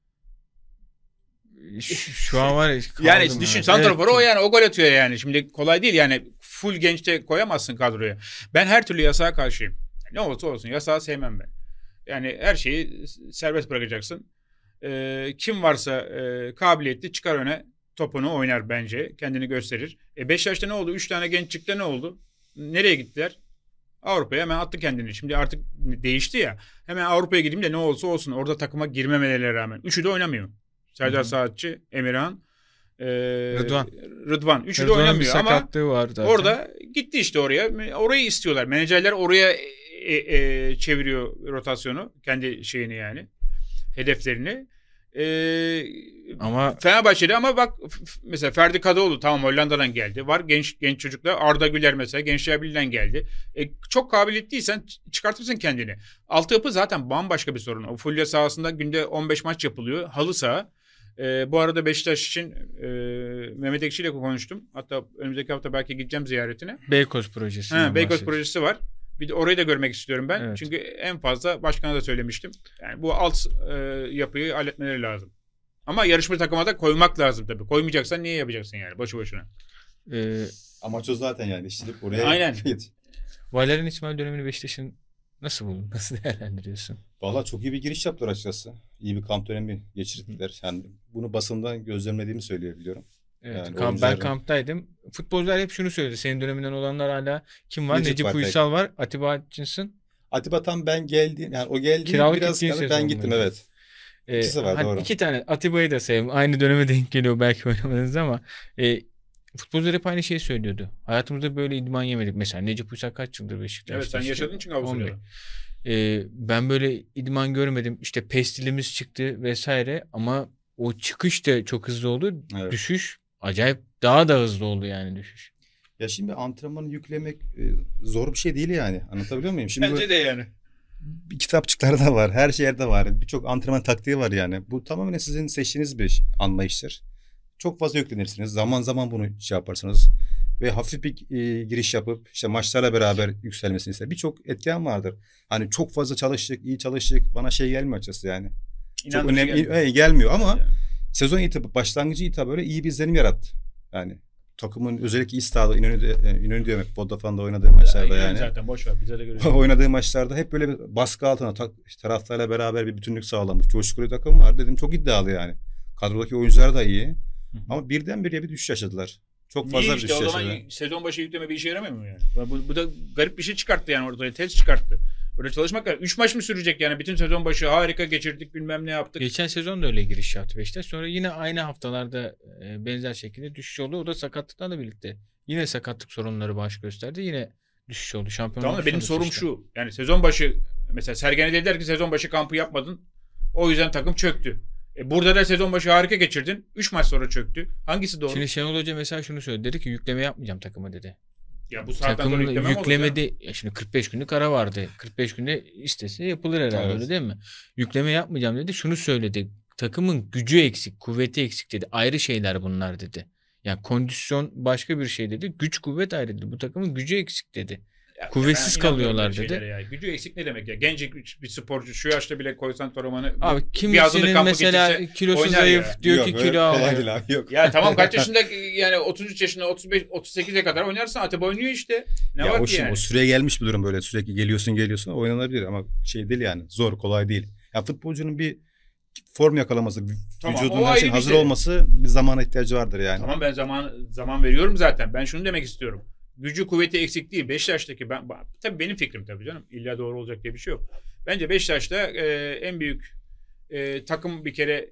Şu an var ya. Yani düşün santraforu evet. o yani o gol atıyor yani. Şimdi kolay değil yani full gençte koyamazsın kadroya. Ben her türlü yasağa karşıyım. Ne olursa olsun yasağı sevmem ben. Yani her şeyi serbest bırakacaksın. Kim varsa kabiliyetli çıkar öne topunu oynar bence. Kendini gösterir. Beşiktaş'ta ne oldu? 3 tane genç çıktı ne oldu? Nereye gittiler? Avrupa'ya hemen attı kendini. Şimdi artık değişti ya. Hemen Avrupa'ya gideyim de ne olursa olsun. Orada takıma girmemelerine rağmen. Üçü de oynamıyor. Serdar Saatçi, Emirhan, Rıdvan. Üçü de oynamıyor ama var zaten. orada gitti işte oraya. Orayı istiyorlar. Menajerler oraya çeviriyor rotasyonu. Kendi şeyini yani. Hedeflerini. Ama Fenerbahçe'de ama bak mesela Ferdi Kadıoğlu tamam Hollanda'dan geldi. Var genç çocuklar. Arda Güler mesela Gençler Birliği'nden geldi. Çok kabiliyetliysen çıkartırsın kendini. Altyapı zaten bambaşka bir sorun. O Fulya sahasında günde 15 maç yapılıyor. Halı saha. Bu arada Beşiktaş için Mehmet Ekşi ile konuştum. Hatta önümüzdeki hafta belki gideceğim ziyaretine. Beykoz projesi. Beykoz projesi var. Bir de orayı da görmek istiyorum ben. Evet. Çünkü en fazla başkana da söylemiştim. Yani bu alt yapıyı halletmeleri lazım. Ama yarışma takıma da koymak lazım tabii. Koymayacaksan niye yapacaksın yani boşu boşuna? Amaç o zaten yani. İşçilik oraya. Aynen. Valerian İsmail dönemini Beşiktaş'ın nasıl buldun? Nasıl değerlendiriyorsun? Valla çok iyi bir giriş yaptılar açıkçası. İyi bir kamp dönemi geçirdiler. Yani bunu basından gözlemlediğimi söyleyebiliyorum. Evet, Yani ben kamptaydım. Futbolcular hep şunu söyledi. Senin döneminden olanlar hala kim var? Necip Uysal var. Atiba Hutchinson. Atiba tam ben geldim. Yani o geldi biraz ben gittim evet. İkisi var doğru. 2 tane Atiba'yı da sevdim. Aynı döneme denk geliyor belki oynamadınız ama futbolcular hep aynı şeyi söylüyordu. Hayatımızda böyle idman yemedik. Mesela Necip Uysal kaç yıldır Beşiktaş'ta? Evet sen yaşadın çünkü Avusturya'da. Ben böyle idman görmedim. İşte pestilimiz çıktı vesaire ama o çıkış da çok hızlı oldu. Evet. Düşüş acayip daha da hızlı oldu yani düşüş. Ya şimdi antrenmanı yüklemek zor bir şey değil yani. Anlatabiliyor muyum? Şimdi bence de yani. Kitapçıklarda var. Her şehirde var. Birçok antrenman taktiği var yani. Bu tamamen sizin seçtiğiniz bir anlayıştır. Çok fazla yüklenirsiniz. Zaman zaman bunu yaparsınız. ve hafif bir giriş yapıp işte maçlarla beraber yükselmesini ister. Birçok etken vardır. Hani çok fazla çalıştık, iyi çalıştık. Bana şey gelmiyor açıkçası yani. Çok önemli gelmiyor ama yani. Sezon itibariyle başlangıcı itibariyle iyi bir izlenim yarattı. Yani takımın özellikle İstiha'da İnönü diyorum hep Vodafone'da oynadığı maçlarda yani. Zaten boş ver bize de göre. Oynadığı maçlarda hep böyle bir baskı altına taraftarla beraber bir bütünlük sağlamış. Coşkulu takım var dedim, çok iddialı yani. Kadrodaki oyuncular da iyi. Ama birdenbire bir düşüş yaşadılar. Çok fazla bir düşüş yaşadılar. O zaman sezon başı yükleme bir işe yaramıyor mu yani? Bu da garip bir şey çıkarttı yani orada. Tez çıkarttı. Öyle çalışmak 3 maç mı sürecek yani? Bütün sezon başı harika geçirdik, bilmem ne yaptık. Geçen sezon da öyle giriş yaptı Beşiktaş. Sonra yine aynı haftalarda benzer şekilde düşüş oldu. O da sakatlıklarla birlikte. Yine sakatlık sorunları baş gösterdi. Yine düşüş oldu. Şampiyonluk. Tamam, benim sorum şu. Yani sezon başı mesela Sergen'e dediler ki sezon başı kampı yapmadın. O yüzden takım çöktü. Burada da sezon başı harika geçirdin. 3 maç sonra çöktü. Hangisi doğru? Şimdi Şenol Hoca mesela şunu söyledi. Dedi ki yükleme yapmayacağım takıma dedi. Ya bu saatten sonra yüklemede şimdi 45 günlük ara vardı. 45 günde istese yapılır herhalde, evet. Öyle değil mi? Yükleme yapmayacağım dedi. Şunu söyledi. Takımın gücü eksik, kuvveti eksik dedi. Ayrı şeyler bunlar dedi. Yani kondisyon başka bir şey dedi. Güç kuvvet ayrı dedi. Bu takımın gücü eksik dedi. Ya, kuvvetsiz kalıyorlar dedi. Ya. Gücü eksik ne demek ya? Genç bir sporcu şu yaşta bile koysan Toraman'ı. Abi kimisinin mesela kilosu zayıf ya. Diyor ki kilo alıyor. Yok. Ya tamam, kaç yaşında yani 33 yaşında 35 38'e kadar oynarsın. Atiba oynuyor işte. Ne ya var ki yani? O süreye gelmiş bir durum böyle. Sürekli geliyorsun oynanabilir ama şey değil yani. Zor, kolay değil. Ya futbolcunun bir form yakalaması, tamam, vücudunun her şeyin hazır olması bir zamana ihtiyacı vardır yani. Tamam, ben zaman veriyorum zaten. Ben şunu demek istiyorum. Gücü kuvveti eksik değil. Beşiktaş'taki tabii benim fikrim tabii canım. İlla doğru olacak diye bir şey yok. Bence Beşiktaş'ta en büyük takım bir kere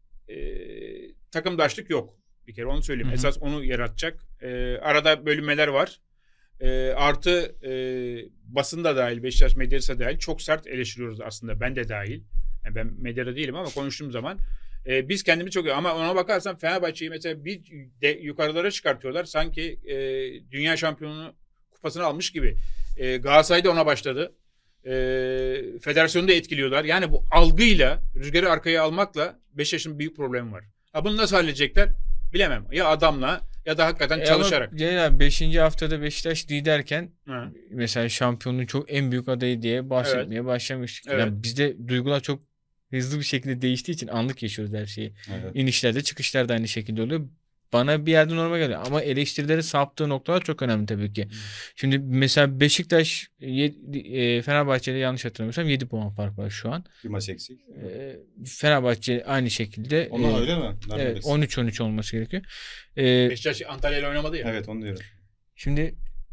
takımdaşlık yok. Bir kere onu söyleyeyim. Hı-hı. Esas onu yaratacak. Arada bölünmeler var. Artı basın da dahil, Beşiktaş medyası da dahil çok sert eleştiriyoruz aslında. Ben de dahil. Yani ben medyada değilim ama konuştuğum zaman biz kendimiz çok iyi. Ama ona bakarsan Fenerbahçe'yi mesela bir de yukarılara çıkartıyorlar. Sanki dünya şampiyonu kupasını almış gibi. Galatasaray da ona başladı. Federasyonu da etkiliyorlar. Yani bu algıyla, rüzgarı arkaya almakla Beşiktaş'ın büyük problemi var. Bunu nasıl halledecekler bilemem. Ya adamla ya da hakikaten çalışarak. Ya 5. haftada Beşiktaş liderken mesela şampiyonun çok en büyük adayı diye bahsetmeye başlamıştık. Evet. Yani bizde duygular çok hızlı bir şekilde değiştiği için anlık yaşıyoruz her şeyi. Evet. İnişlerde çıkışlar da aynı şekilde oluyor. Bana bir yerde normal geliyor. Ama eleştirileri saptığı noktalar çok önemli tabii ki. Şimdi mesela Beşiktaş Fenerbahçe'yle yanlış hatırlamıyorsam 7 puan fark var şu an. Bir maç eksik. Fenerbahçe aynı şekilde. Onlar öyle mi? Evet, 13-13 olması gerekiyor. Beşiktaş Antalya'yla oynamadı ya. Evet, onu diyorum. Şimdi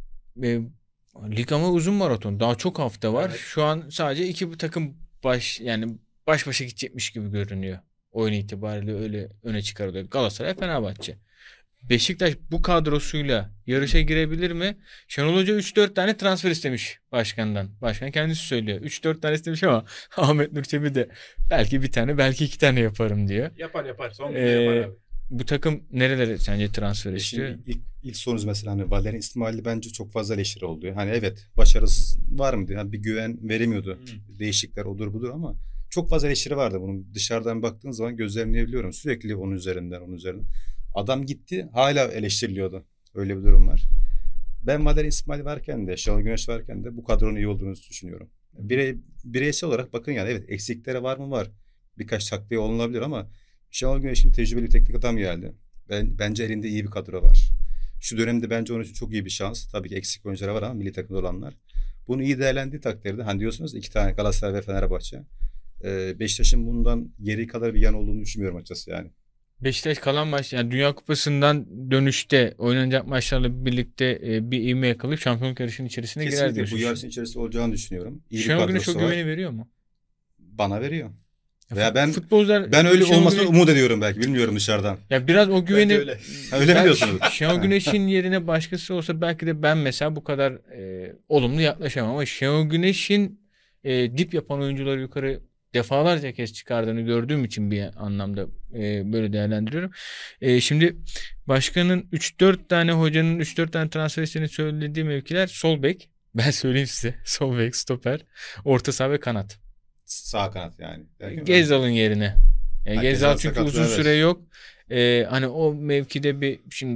lig ama uzun maraton. Daha çok hafta var. Evet. Şu an sadece iki takım baş başa gidecekmiş gibi görünüyor. Oyun itibariyle öyle öne çıkarılıyor. Galatasaray, Fenerbahçe. Beşiktaş bu kadrosuyla yarışa girebilir mi? Şenol Hoca 3-4 tane transfer istemiş başkandan. Başkan kendisi söylüyor. 3-4 tane istemiş ama Ahmet Nur Çebi de belki bir tane belki 2 tane yaparım diyor. Yapar. Son yapar abi. Bu takım nerelere sence transfer istiyor? İlk sorunuz mesela hani Valerian İsmail'i bence çok fazla eleştiri oldu. Hani evet, başarısız var mıydı? Yani bir güven veremiyordu. Değişiklikler odur budur ama çok fazla eleştiri vardı bunun. Dışarıdan baktığın zaman gözlemleyebiliyorum. Sürekli onun üzerinden. Adam gitti, hala eleştiriliyordu. Öyle bir durum var. Ben Valerian İsmail varken de, Şenol Güneş varken de bu kadronun iyi olduğunu düşünüyorum. Bireysel olarak bakın yani evet, eksikleri var mı? Var. Birkaç takviye olunabilir ama Şenol Güneş gibi tecrübeli bir teknik adam geldi. Bence elinde iyi bir kadro var. Şu dönemde bence onun için çok iyi bir şans. Tabii ki eksik oyuncular var ama milli takımda olanlar. Bunu iyi değerlendiği takdirde, hani diyorsunuz 2 tane Galatasaray ve Fenerbahçe. Beşiktaş'ın bundan geri kadar bir yan olduğunu düşünmüyorum açıkçası yani. Beşiktaş kalan maç, yani Dünya Kupası'ndan dönüşte oynanacak maçlarla birlikte bir ivme yakalayıp şampiyonluk yarışının içerisine girer diyorsun. Kesinlikle bu yarışın içerisinde olacağını düşünüyorum. Şenol Güneş o güveni veriyor mu? Bana veriyor. Ya futbolcular ben öyle olmasını umut ediyorum belki. Bilmiyorum dışarıdan. Ya biraz o güveni öyle mi diyorsunuz? Şenol Güneş'in yerine başkası olsa belki de ben mesela bu kadar olumlu yaklaşamam ama Şenol Güneş'in dip yapan oyuncuları yukarı defalarca kez çıkardığını gördüğüm için bir anlamda böyle değerlendiriyorum. Şimdi başkanın 3-4 tane hocanın 3-4 tane transfer istediğini söylediği mevkiler sol bek. Ben söyleyeyim size. Sol bek, stoper, orta saha ve kanat. Sağ kanat yani. Gezal'ın yerine. Gezal çünkü uzun süre yok. Hani o mevkide şimdi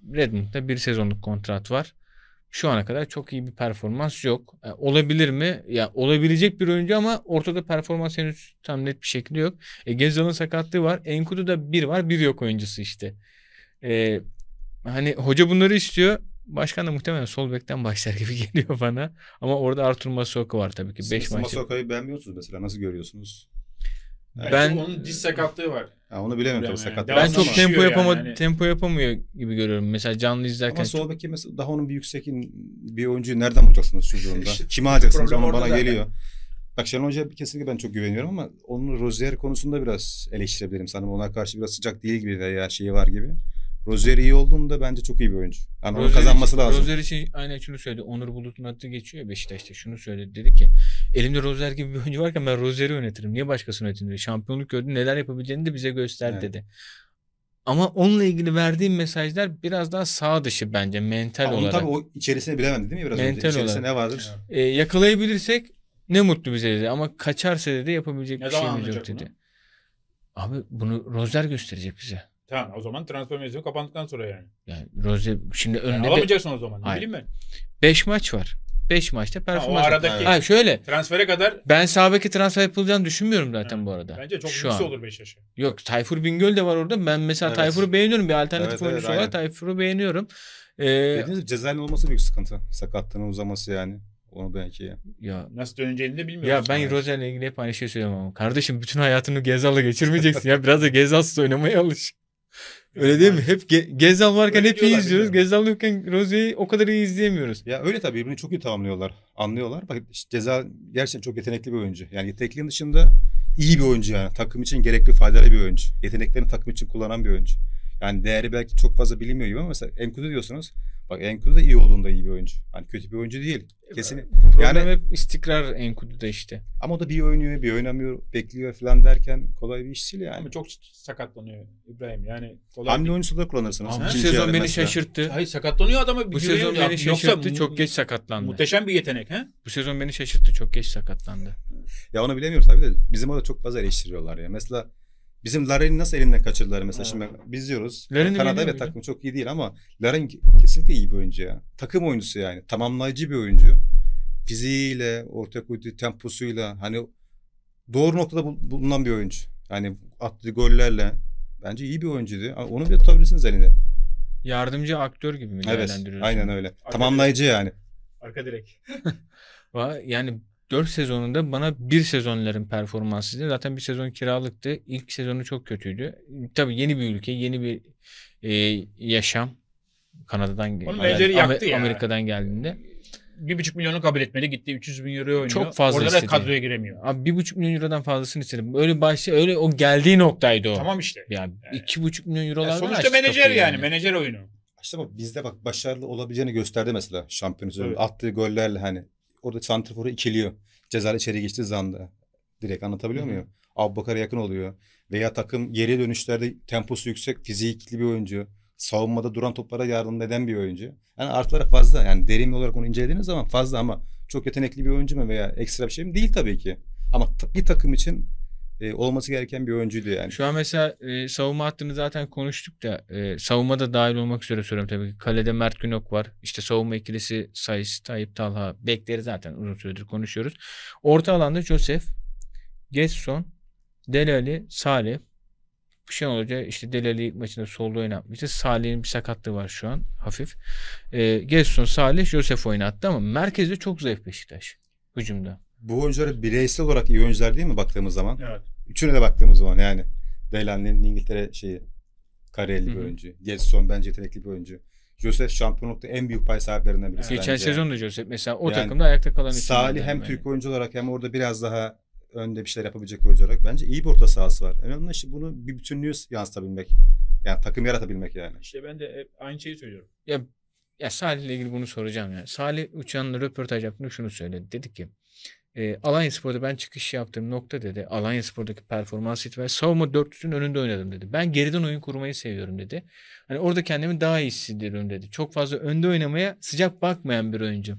Redmond'da bir sezonluk kontrat var. Şu ana kadar çok iyi bir performans yok. Olabilir mi? Ya olabilecek bir oyuncu ama ortada performans henüz tam net bir şekilde yok. Gezal'ın sakatlığı var. Enkudu'da bir var, bir yok oyuncusu işte. Hani hoca bunları istiyor. Başkan da muhtemelen sol bekten başlar gibi geliyor bana. Ama orada Artur Masuaku var tabii ki. Siz Masuaku'yu beğenmiyorsunuz mesela. Nasıl görüyorsunuz? Ben onun diz sakatlığı var. Onu bilemem tabii sakat. Ben çok yani. tempo yapamıyor gibi görüyorum. Mesela canlı izlerken. Ama sol beki mesela daha onun bir yüksek bir oyuncuyu nereden bulacaksınız şu durumda? Kime alacaksınız? Onu bana geliyor. Bak Şenol Hoca'ya kesinlikle ben çok güveniyorum ama onun Rozier konusunda biraz eleştirebilirim. Sanırım ona karşı biraz sıcak değil gibi veya şeyi var gibi. Rozier iyi olduğunda bence çok iyi bir oyuncu. Yani onu kazanması lazım. Rozier için aynen şunu söyledi. Onur Bulut'un adı geçiyor ya Beşiktaş'ta. Şunu söyledi. Dedi ki elimde Rozier gibi bir oyuncu varken ben Rozier'i yönetirim. Niye başkasını yönetirim dedi. Şampiyonluk gördü. Neler yapabileceğini de bize göster dedi. Ama onunla ilgili verdiğim mesajlar biraz daha sağ dışı bence mental olarak. Tabii o içerisine bilemedi değil mi? Biraz mental önce. İçerisinde ne vardır? Yakalayabilirsek ne mutlu bize dedi. Ama kaçarsa dedi yapabilecek bir şeyimiz yok dedi. Abi bunu Rozier gösterecek bize. Tamam o zaman transfer mevzunu kapandıktan sonra yani. Yani Rozier şimdi önünde alamayacaksın o zaman. Ne bileyim ben. 5 maç var. 5 maçta performans. O aradaki şöyle. Transfere kadar ben sağ beki transfer yapılacağını düşünmüyorum zaten bu arada. Bence çok lüks olur Beşiktaş'a. Yok Tayfur Bingöl de var orada. Ben mesela Tayfur'u beğeniyorum. Bir alternatif oyuncusu olarak Tayfur'u beğeniyorum. Dediğiniz gibi Cezayir'in olması büyük sıkıntı. Sakatlığının uzaması yani. Onu belki ya. Nasıl döneceğini de bilmiyorum. Ya ben Rozier'le ilgili hep aynı şey söylüyorum ama. Kardeşim bütün hayatını Gezal'la geçirmeyeceksin ya. Biraz da Gezal'sız oynamaya alış. Öyle değil mi? Hep Gezal varken hep iyi izliyoruz. Gezal yokken Rozier'i o kadar iyi izleyemiyoruz. Ya öyle tabii birbirini çok iyi tamamlıyorlar. Anlıyorlar. Bak Gezal gerçekten çok yetenekli bir oyuncu. Yani yetenekliliğin dışında iyi bir oyuncu yani. Takım için gerekli faydalı bir oyuncu. Yeteneklerini takım için kullanan bir oyuncu. Yani değeri belki çok fazla bilinmiyor gibi ama mesela Enkudu diyorsunuz. Bak Enkudu da iyi olduğunda iyi bir oyuncu. Hani kötü bir oyuncu değil. Kesin. Yani hep istikrar Enkudu'da işte. Ama o da bir oynuyor, bir oynamıyor, bekliyor falan derken kolay bir iş değil yani. Ama çok sakatlanıyor İbrahim. Yani hamle oyuncusu da kullanırsınız. Bu sezon beni şaşırttı. Hayır sakatlanıyor adama. Bu sezon beni şaşırttı. Çok geç sakatlandı. Muhteşem bir yetenek he? Bu sezon beni şaşırttı. Çok geç sakatlandı. Ya onu bilemiyoruz tabii de bizim orada çok fazla eleştiriyorlar ya. Mesela bizim Larin'i nasıl elinden kaçırdılar mesela şimdi biz diyoruz. Kanada evet takım çok iyi değil ama Larin kesinlikle iyi bir oyuncu ya. Takım oyuncusu yani. Tamamlayıcı bir oyuncu. Fiziğiyle, ortaya koyduğu temposuyla hani doğru noktada bulunan bir oyuncu. Yani attığı gollerle bence iyi bir oyuncuydu. Onu bir tutabilirsiniz eline. Yardımcı aktör gibi mi değerlendiriyorsun? Evet, aynen öyle. Tamamlayıcı yani. Arka direk. Yani 4 sezonunda bana bir sezonların performansıydı. Zaten bir sezon kiralıktı. İlk sezonu çok kötüydü. Tabii yeni bir ülke, yeni bir yaşam. Kanada'dan Amerika'dan geldiğinde. 1,5 milyonu kabul etmedi. Gitti 300 bin euro oynuyor. Çok fazla orada istedi. da kadroya giremiyor. Abi 1,5 milyon eurodan fazlasını istedim. Öyle o geldiği noktaydı o. Tamam işte. Yani 2,5 milyon eurolar. Sonuçta menajer yani. Menajer oyunu. İşte bak bizde başarılı olabileceğini gösterdi mesela şampiyonluğu. Evet. Attığı gollerle hani orada santrforu ikiliyor. Ceza içeri geçtiği zanda. Direkt anlatabiliyor muyum? Abubakar'a yakın oluyor. Veya takım geri dönüşlerde temposu yüksek, fizikli bir oyuncu. Savunmada duran toplara yardım eden bir oyuncu. Yani artıları fazla. Yani derin olarak onu incelediğiniz zaman fazla ama çok yetenekli bir oyuncu mu veya ekstra bir şey mi? Değil tabii ki. Ama bir takım için olması gereken bir oyuncuydu yani. Şu an mesela savunma hattını zaten konuştuk da savunmada dahil olmak üzere söylüyorum tabii ki. Kalede Mert Günok var. İşte savunma ikilisi Sayıs, Tayyip Talha. Bekleri zaten uzun süredir konuşuyoruz. Orta alanda Josef, Getson, Delali, Salih. Şenol Hoca işte Delali ilk maçında solda oynatmıştı. Salih'in bir sakatlığı var şu an hafif. Getson, Salih, Josef oynattı ama merkezde çok zayıf Beşiktaş hücumda. Bu oyuncular bireysel olarak iyi oyuncular değil mi baktığımız zaman? Evet. Üçüne de baktığımız zaman yani. Delali'nin İngiltere kariyerli bir oyuncu. Getson bence yetenekli bir oyuncu. Josef şampiyonlukta en büyük pay sahiplerinden birisi. Geçen sezon da Josef mesela o takımda ayakta kalan Salih hem Türk oyuncu olarak hem orada biraz daha önde bir şeyler yapabilecek oyuncu olarak bence iyi bir orta sahası var. Önemli işte bunu bir bütünlüğü yansıtabilmek. Yani takım yaratabilmek yani. İşte ben de hep aynı şeyi söylüyorum. Ya Salih ile ilgili bunu soracağım ya. Salih Uçan'la röportaj yaptığında şunu söyledi. Dedi ki Alanyaspor'da ben çıkış yaptığım nokta dedi. Alanyaspor'daki performans itibariyle savunma dörtlüsünün önünde oynadım dedi. Ben geriden oyun kurmayı seviyorum dedi. Hani orada kendimi daha iyi hissediyorum dedi. Çok fazla önde oynamaya sıcak bakmayan bir oyuncu.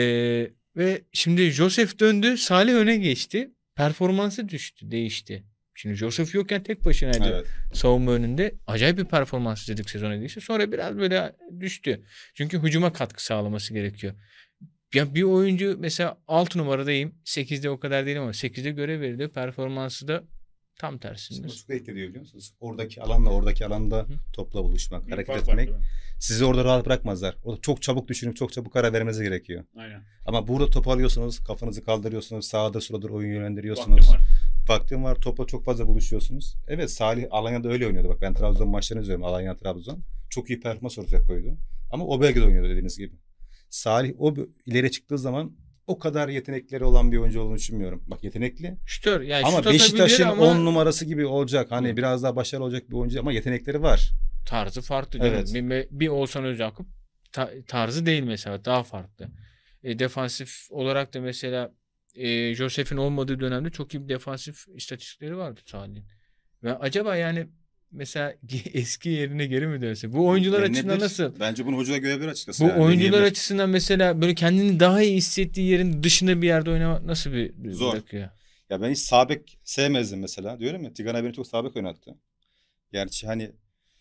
Ve şimdi Josef döndü. Salih öne geçti. Performansı düştü, değişti. Şimdi Joseph yokken tek başınaydı Evet. savunma önünde. Acayip bir performans izledik sezona girişte. Sonra biraz böyle düştü. Çünkü hücuma katkı sağlaması gerekiyor. Ya bir oyuncu mesela 6 numaradayım. 8'de o kadar değilim ama 8'de görev veriliyor. Performansı da tam tersinde. Nasıl etkiliyor biliyor musunuz? Oradaki alanda topla buluşmak, Bir hareket fark etmek var, sizi orada rahat bırakmazlar. Orada çok çabuk düşünüp çok çabuk karar vermeniz gerekiyor. aynen. Ama burada topu alıyorsunuz, kafanızı kaldırıyorsunuz, sağda soladır oyun yönlendiriyorsunuz. Vaktim var, topla çok fazla buluşuyorsunuz. Evet, Salih Alanya'da öyle oynuyordu. Bak ben Trabzon maçlarını izliyorum. Alanya Trabzon. Çok iyi performans ortaya koydu. Ama o bölgede oynuyordu dediğiniz gibi. Salih ileri çıktığı zaman o kadar yetenekleri olan bir oyuncu olduğunu düşünmüyorum. Bak yetenekli. Şütör. Yani Ama şut atabilir Beşiktaş'ın ama 10 numarası gibi olacak. Hani biraz daha başarılı olacak bir oyuncu ama yetenekleri var. tarzı farklı. Evet. Bir Oğuzhan Özyakup tarzı değil mesela. Daha farklı. Defansif olarak da mesela Joseph'in olmadığı dönemde çok iyi bir defansif istatistikleri vardı Salih'in. Ve acaba yani mesela eski yerine geri mi dönse? Bu oyuncular açısından nasıl? Bence bunu hocalar görebilir açıkçası. Bu yani. oyuncular Deneyebilir. açısından mesela böyle kendini daha iyi hissettiği yerin dışında bir yerde oynamak nasıl bir Zor. bırakıyor? Ya ben hiç sağ bek sevmezdim mesela. Diyorum ya Tigana beni çok sağ bek oynattı. Gerçi hani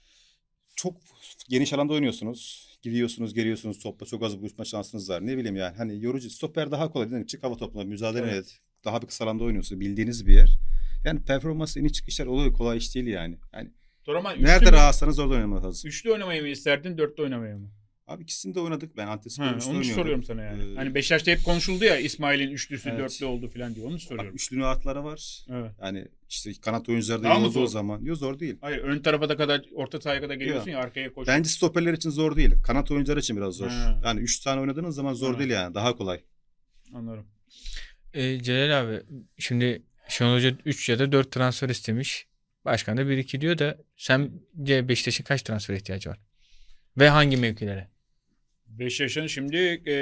çok geniş alanda oynuyorsunuz. Gidiyorsunuz, geliyorsunuz topla çok az buluşma şansınız var. Ne bileyim yani hani yorucu. Stoper daha kolay. Değil mi? Çık hava topla mücadele et. Daha bir kısa alanda oynuyorsunuz. Bildiğiniz bir yer. Yani performansı iniş çıkışlar oluyor. Kolay iş değil yani. Yani Toraman, nerede rahatsanız orada oynamak lazım. Üçlü oynamayı mı isterdin, dörtlü oynamayı mı? Abi ikisini de oynadık. Ben Antepspor Ha, üçlü onu oynuyordum. soruyorum sana yani. Ee, Hani Beşiktaş'ta hep konuşuldu ya İsmail'in üçlüsü Evet. dörtlü oldu falan diye. Onu Bak, soruyorum. üçlünün artıları var. Evet. Yani işte kanat oyuncuları da Daha iyi mı olduğu zor? zaman. Yok zor değil. Hayır, ön tarafa da kadar, orta sahaya kadar geliyorsun ya, arkaya koş. Bence stoperler için zor değil. Kanat oyuncuları için biraz zor. Ha. Yani 3 tane oynadığınız zaman zor Ha. değil yani. Daha kolay. Anlarım. Celal abi şimdi Şenol Hoca 3 ya da 4 transfer istemiş. Başkan da 1-2 diyor da sence Beşiktaş'ın kaç transfer ihtiyacı var? Ve hangi mevkilere? Beşiktaş'ın şimdi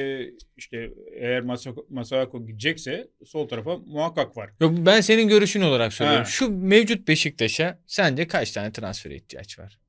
işte eğer Masako gidecekse sol tarafa muhakkak var. Yok ben senin görüşün olarak söylüyorum. Ha. Şu mevcut Beşiktaş'a sence kaç tane transfere ihtiyaç var?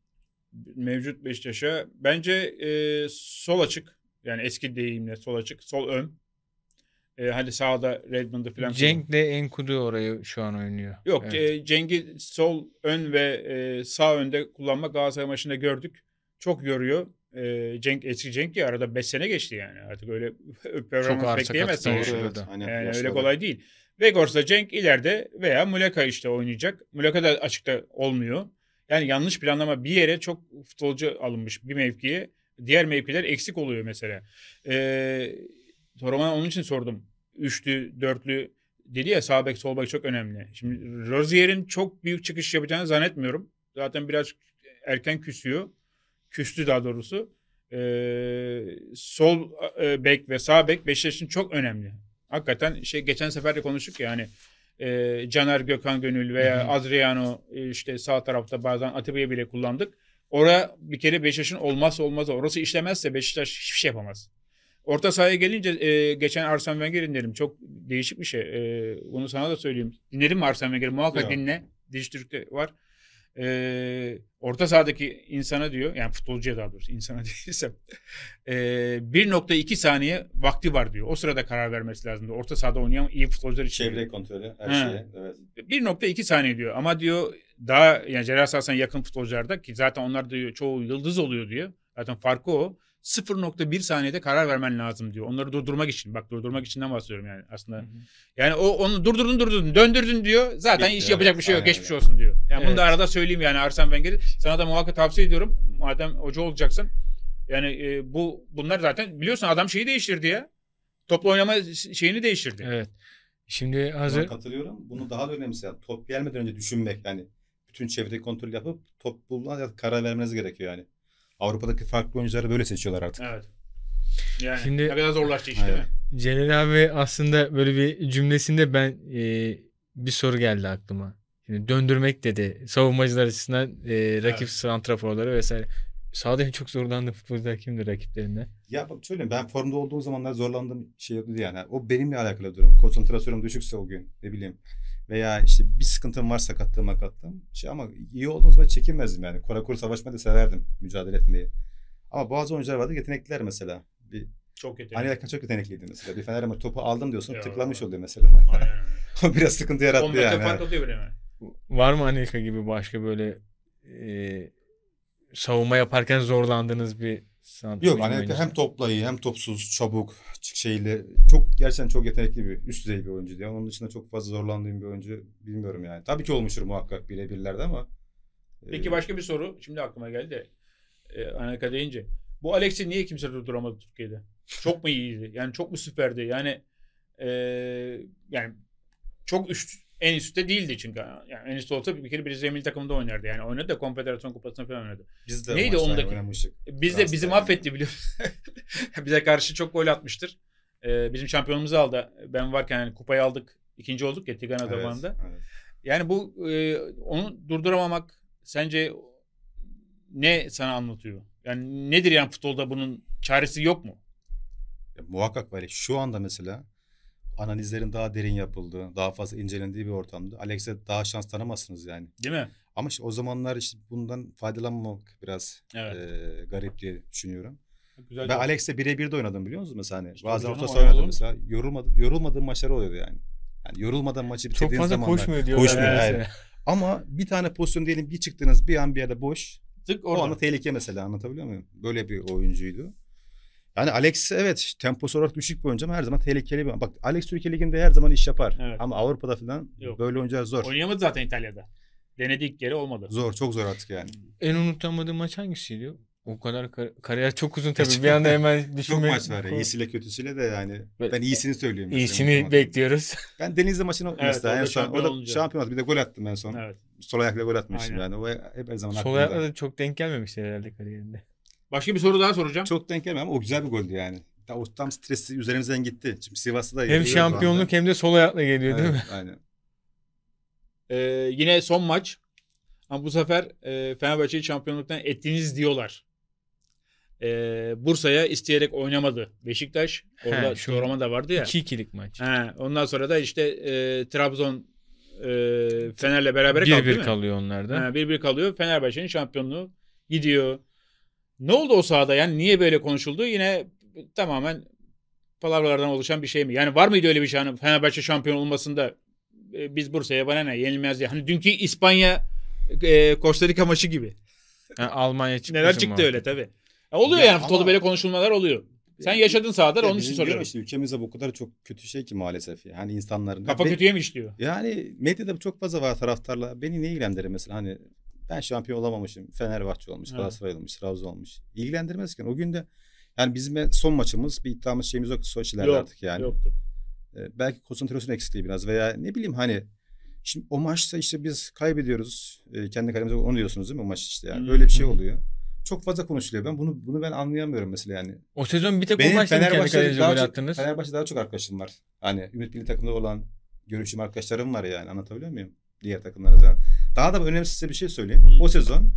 Mevcut Beşiktaş'a bence sol açık, yani eski deyimle sol açık, sol ön. Hadi sağda Redmond'u falan. Cenk'le Enkudu orayı şu an oynuyor. Yok, Evet. Cenk'i sol ön ve sağ önde kullanma Galatasaray maçında gördük. Çok yoruyor. Eski Cenk ya, arada 5 sene geçti yani. Artık öyle performans ağır bekleyemezsin. sakatlıklar Yani. yaşıyor. Aynen, Yani yaşlı öyle olarak. kolay değil. Vegors'la Cenk ileride veya Muleka işte oynayacak. Muleka da açıkta olmuyor. Yani yanlış planlama, bir yere çok futbolcu alınmış bir mevkiye. Diğer mevkiler eksik oluyor mesela. Toraman'a onun için sordum. Üçlü, dörtlü dedi ya, sağ bek, sol bek çok önemli. Şimdi Rozier'in çok büyük çıkış yapacağını zannetmiyorum. Zaten biraz erken küsüyor. Küstü daha doğrusu. Sol bek ve sağ bek Beşiktaş'ın çok önemli. Hakikaten geçen sefer de konuştuk ya hani Caner, Gökhan Gönül veya Adriano işte sağ tarafta bazen Atiba'yı bile kullandık. Orada bir kere Beşiktaş'ın olmazsa olmazı. Orası işlemezse Beşiktaş hiçbir şey yapamaz. Orta sahaya gelince geçen Arsene Wenger'in dedim. Çok değişik bir şey. Bunu sana da söyleyeyim. Dinledin mi Arsene Wenger'i? Muhakkak dinle. Dijitürk'te var. Orta sahadaki insana diyor, yani futbolcuya daha doğrusu, insana değilsem 1.2 saniye vakti var diyor. O sırada karar vermesi lazım diyor. Orta sahada oynayan iyi futbolcular için. Çevre kontrolü, her şeye. Evet. 1.2 saniye diyor. Ama diyor daha yani ceza sahasına yakın futbolcularda, ki zaten onlar diyor çoğu yıldız oluyor diyor. Zaten farkı o. 0.1 saniyede karar vermen lazım diyor. Onları durdurmak için. Bak, durdurmak içinden bahsediyorum yani aslında. Yani onu döndürdün, döndürdün diyor. Zaten Bitti, iş yapacak bir şey yok. aynen Geçmiş öyle. olsun diyor. Yani Evet. bunu da arada söyleyeyim yani Arsene Wenger'i. Sana da muhakkak tavsiye ediyorum. Madem hoca olacaksın. Yani bunlar zaten biliyorsun, adam şeyi değiştirdi ya. Topla oynama şeyini değiştirdi. Evet. Şimdi Buna hazır. katılıyorum. Bunu daha da önemlisi. Yani top gelmeden önce düşünmek. Yani bütün çevreyi kontrol yapıp top bulma karar vermeniz gerekiyor yani. Avrupa'daki farklı oyuncuları böyle seçiyorlar artık. Evet. Yani Şimdi- ne kadar zorlaştı iş değil mi? Celal abi aslında böyle bir cümlesinde ben bir soru geldi aklıma. Şimdi döndürmek dedi. Savunmacılar açısından rakip Evet. santraforları vesaire. Sahada en çok zorlandığı futbolcular kimdir rakiplerinden? Ya bak söyleyeyim, ben formda olduğum zamanlar zorlandığım şey yoktu yani. O benimle alakalı durum. Konsantrasyonum düşükse o gün, ne bileyim. Veya işte bir sıkıntım var, sakatlığım. Ama iyi olduğum zaman çekinmezdim yani. Kora savaşmayı da severdim, mücadele etmeyi. Ama bazı oyuncular vardı, yetenekliler mesela. Çok yetenekli. Anelka çok yetenekliydi mesela. Bir Fenerbahçe topu aldım diyorsun, Ya. tıklamış oluyor mesela. Aynen öyle. O biraz sıkıntı 10 yarattı metre yani. fark atıyor böyle mi? Var mı Anelka gibi başka böyle savunma yaparken zorlandığınız bir santrafor Yok, Anelka oyuncusu? hem topla iyi hem topsuz, çabuk, şeyle gerçekten çok yetenekli bir, üst düzey bir oyuncu. Onun dışında çok fazla zorlandığım bir oyuncu bilmiyorum yani. Tabii ki olmuştur muhakkak birebirlerde ama. Peki başka bir soru. Şimdi aklıma geldi de. Anelka deyince. Bu Alex'i niye kimse durduramadı Türkiye'de? Çok mu iyiydi? Yani çok mu süperdi? Yani çok en üstte değildi çünkü. Yani en üstte olsa bir kere Brezilya milli takımında oynardı. Yani oynadı da Konfederasyon Kupası'nda falan oynadı. Biz de neydi ondaki? Oynamıştık. Bizi mahvetti biliyorsun. Bize karşı çok gol atmıştır. Bizim şampiyonumuzu aldı. Ben varken yani kupayı aldık. İkinci olduk ya Tigana zamanında. Evet. Yani bu onu durduramamak sence ne sana anlatıyor? Yani nedir yani futbolda bunun çaresi yok mu? Muhakkak var. Şu anda mesela analizlerin daha derin yapıldığı, daha fazla incelendiği bir ortamda Alex'e daha şans tanımazsınız yani. Değil mi? Ama işte o zamanlar işte bundan faydalanmamak biraz Evet. garip diye düşünüyorum. Güzel Ben Alex'le birebir de oynadım biliyor musun mesela hani. İşte Bazen hocam, orta saha oynadım oynayalım. mesela. Yorulmadığım maçlar oluyordu yani. Yani yorulmadan maçı Çok bitirdiğiniz fazla zamanlar. koşmuyor diyorlar. Koşmuyor, mesela. hayır. Ama bir tane pozisyon diyelim bir çıktınız bir an bir yerde boş. Tık O orada. anda tehlike mesela, anlatabiliyor muyum? Böyle bir oyuncuydu. Yani Alex evet temposu olarak düşük bir oyuncu ama her zaman tehlikeli bir. Bak Alex Türkiye Ligi'nde her zaman iş yapar. Evet. Ama Avrupa'da falan Yok. böyle oyuncular zor. Oynayamadı zaten İtalya'da. Denedi ilk kere olmadı. Zor, çok zor artık yani. En unutamadığım maç hangisiydi? O kadar kariyer çok uzun tabii. Bir anda hemen Çok düşünmek. maç var ya. İyisiyle kötüsüyle de yani. Böyle- Ben iyisini söylüyorum. mesela. İyisini Unutamadım. bekliyoruz. Ben Denizli maçını Evet, mesela en orada son. şampiyon Orada olunca. şampiyon oldu. Bir de gol attım en son. Evet. Sol ayakla gol atmıştım Aynen. yani. O hep her zaman Sol aklımda. ayakla da çok denk gelmemişler herhalde kariyerinde. Başka bir soru daha soracağım. Çok denk gelmem ama o güzel bir goldü yani. O tam stresi üzerimizden gitti. Şimdi Sivas'ta da Hem yeniyoruz şampiyonluk şu anda. hem de sol ayakla geliyor değil mi? Evet, aynen. Yine son maç. Ama bu sefer Fenerbahçe'yi şampiyonluktan ettiniz diyorlar. Bursa'ya isteyerek oynamadı Beşiktaş. Orada şu doğrama da vardı ya. 2-2'lik maç. Ondan sonra da işte Trabzon Fener'le beraber kaldı değil 1-1 mi? kalıyor onlarda. 1-1 kalıyor. Fenerbahçe'nin şampiyonluğu gidiyor. Ne oldu o sahada yani? Niye böyle konuşuldu? Yine tamamen palavralardan oluşan bir şey mi? Yani var mıydı öyle bir şey? Hani Fenerbahçe şampiyon olmasında biz Bursa'ya bana ne yenilmez diye. Hani dünkü İspanya Costa Rica maçı gibi. Yani Almanya çıkması Neler çıktı muhabbeti. öyle tabii. Oluyor Ya yani futbolda ama- böyle konuşulmalar oluyor. Sen yaşadın sahada Ya onun için bizim soruyorum. diyorum işte ülkemizde bu kadar çok kötü şey ki maalesef. Yani insanların. Kafa kötüye mi işliyor? Yani medyada çok fazla var taraftarla. Beni ne ilgilendirir mesela hani ben şampiyon olamamışım. Fenerbahçe olmuş, Evet. Galatasaray olmuş, Trabzon olmuş. İlgilendirmezken o günde yani bizim son maçımız bir iddiamız şeyimiz yoktu Soçiler'de Yok, artık yani. Yoktu. Belki konsantrasyon eksikliği biraz veya ne bileyim hani şimdi o maçta işte biz kaybediyoruz. Kendi kalemize onu diyorsunuz değil mi o maç işte yani. Öyle bir şey oluyor. Çok fazla konuşuluyor. Ben bunu ben anlayamıyorum mesela yani. O sezon bir tek o Benim maçta kendi Fenerbahçe'de kalenize daha gol çok, attınız. Fenerbahçe'de daha çok arkadaşım var. Hani Ümit Milli Takım'da olan görüşüm arkadaşlarım var yani, anlatabiliyor muyum? Diğer takımlardan. Daha da önemli size bir şey söyleyeyim. O sezon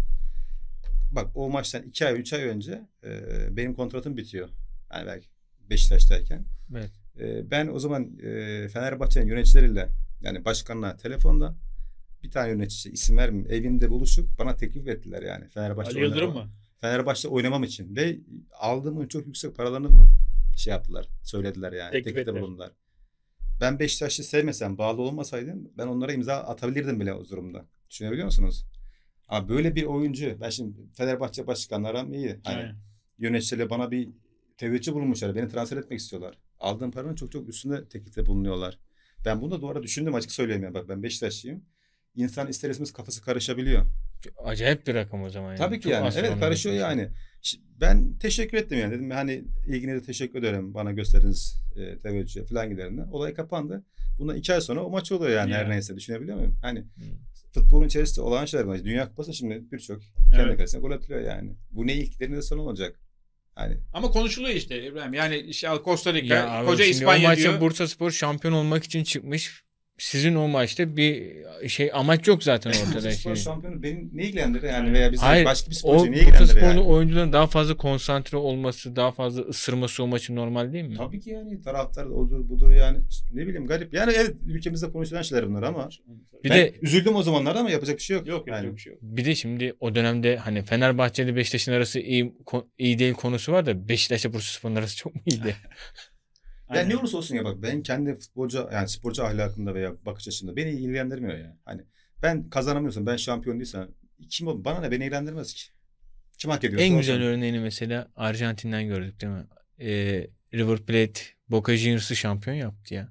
bak o maçtan 2 ay 3 ay önce benim kontratım bitiyor. Yani belki Beşiktaş'tayken. Evet. Ben o zaman Fenerbahçe'nin yöneticileriyle yani başkanla telefonda bir tane yönetici isim vermeyeyim evinde buluşup bana teklif ettiler yani. Ali Yıldırım mı? Fenerbahçe oynamam için ve aldığım çok yüksek paralarını şey yaptılar, söylediler yani. Teklif Teklifte ettiler. bulundular. Ben Beşiktaş'ı sevmesem, bağlı olmasaydım ben onlara imza atabilirdim bile o durumda. Düşünebiliyor musunuz? Ama böyle bir oyuncu, ben şimdi Fenerbahçe başkanlarım iyi. Hani Aynen. yöneticileri bana bir teveccüh bulunmuşlar. Beni transfer etmek istiyorlar. Aldığım paranın çok çok üstünde teklifte bulunuyorlar. Ben bunu da doğru düşündüm, açık söyleyeyim yani. Bak ben Beşiktaşlıyım. İnsan ister istemez kafası karışabiliyor. Acayip bir rakam o zaman yani. Tabii ki Çok yani. Evet, astronomik karışıyor bir şey. yani. Ben teşekkür ettim yani. Dedim hani ilginize teşekkür ederim. Bana gösterdiğiniz teveccühe falan giderinde. Olay kapandı. Bundan 2 ay sonra o maç oluyor yani Ya. her neyse. Düşünebiliyor muyum? Hani futbolun içerisinde olan şeyler var. Dünya Kupası şimdi birçok kendi Evet. kalesine gol atılıyor yani. Bu ne ilk ne son olacak? Hani Ama konuşuluyor işte İbrahim. Yani işte Costa Rica, Ya abi koca şimdi İspanya o maçta diyor. Bursaspor şampiyon olmak için çıkmış. Sizin o maçta bir şey amaç yok zaten ortada. spor Şey. şampiyonu beni ne ilgilendirir yani veya bizim Hayır, başka bir o sporcu ne ilgilendirir Bursasporlu yani? oyuncuların daha fazla konsantre olması, daha fazla ısırması o maçı normal değil mi? Tabii ki yani taraftar odur budur yani ne bileyim garip. Yani evet ülkemizde konuşulan şeyler bunlar ama Bir ben de üzüldüm o zamanlarda ama yapacak bir şey yok. Yok yani. bir şey yok. bir de şimdi o dönemde hani Fenerbahçe ile Beşiktaş'ın arası iyi değil konusu var da Beşiktaş'la Bursaspor'un arası çok mu iyiydi? Yani ne olursa olsun ya bak ben kendi futbolcu yani sporcu ahlakımda veya bakış açımda beni ilgilendirmiyor yani. Hani Ben kazanamıyorsam, ben şampiyon değilsem kim ol? Bana ne, beni ilgilendirmez ki. Kim hak ediyorsa En güzel olsun. örneğini mesela Arjantin'den gördük değil mi? River Plate Boca Juniors'ı şampiyon yaptı ya.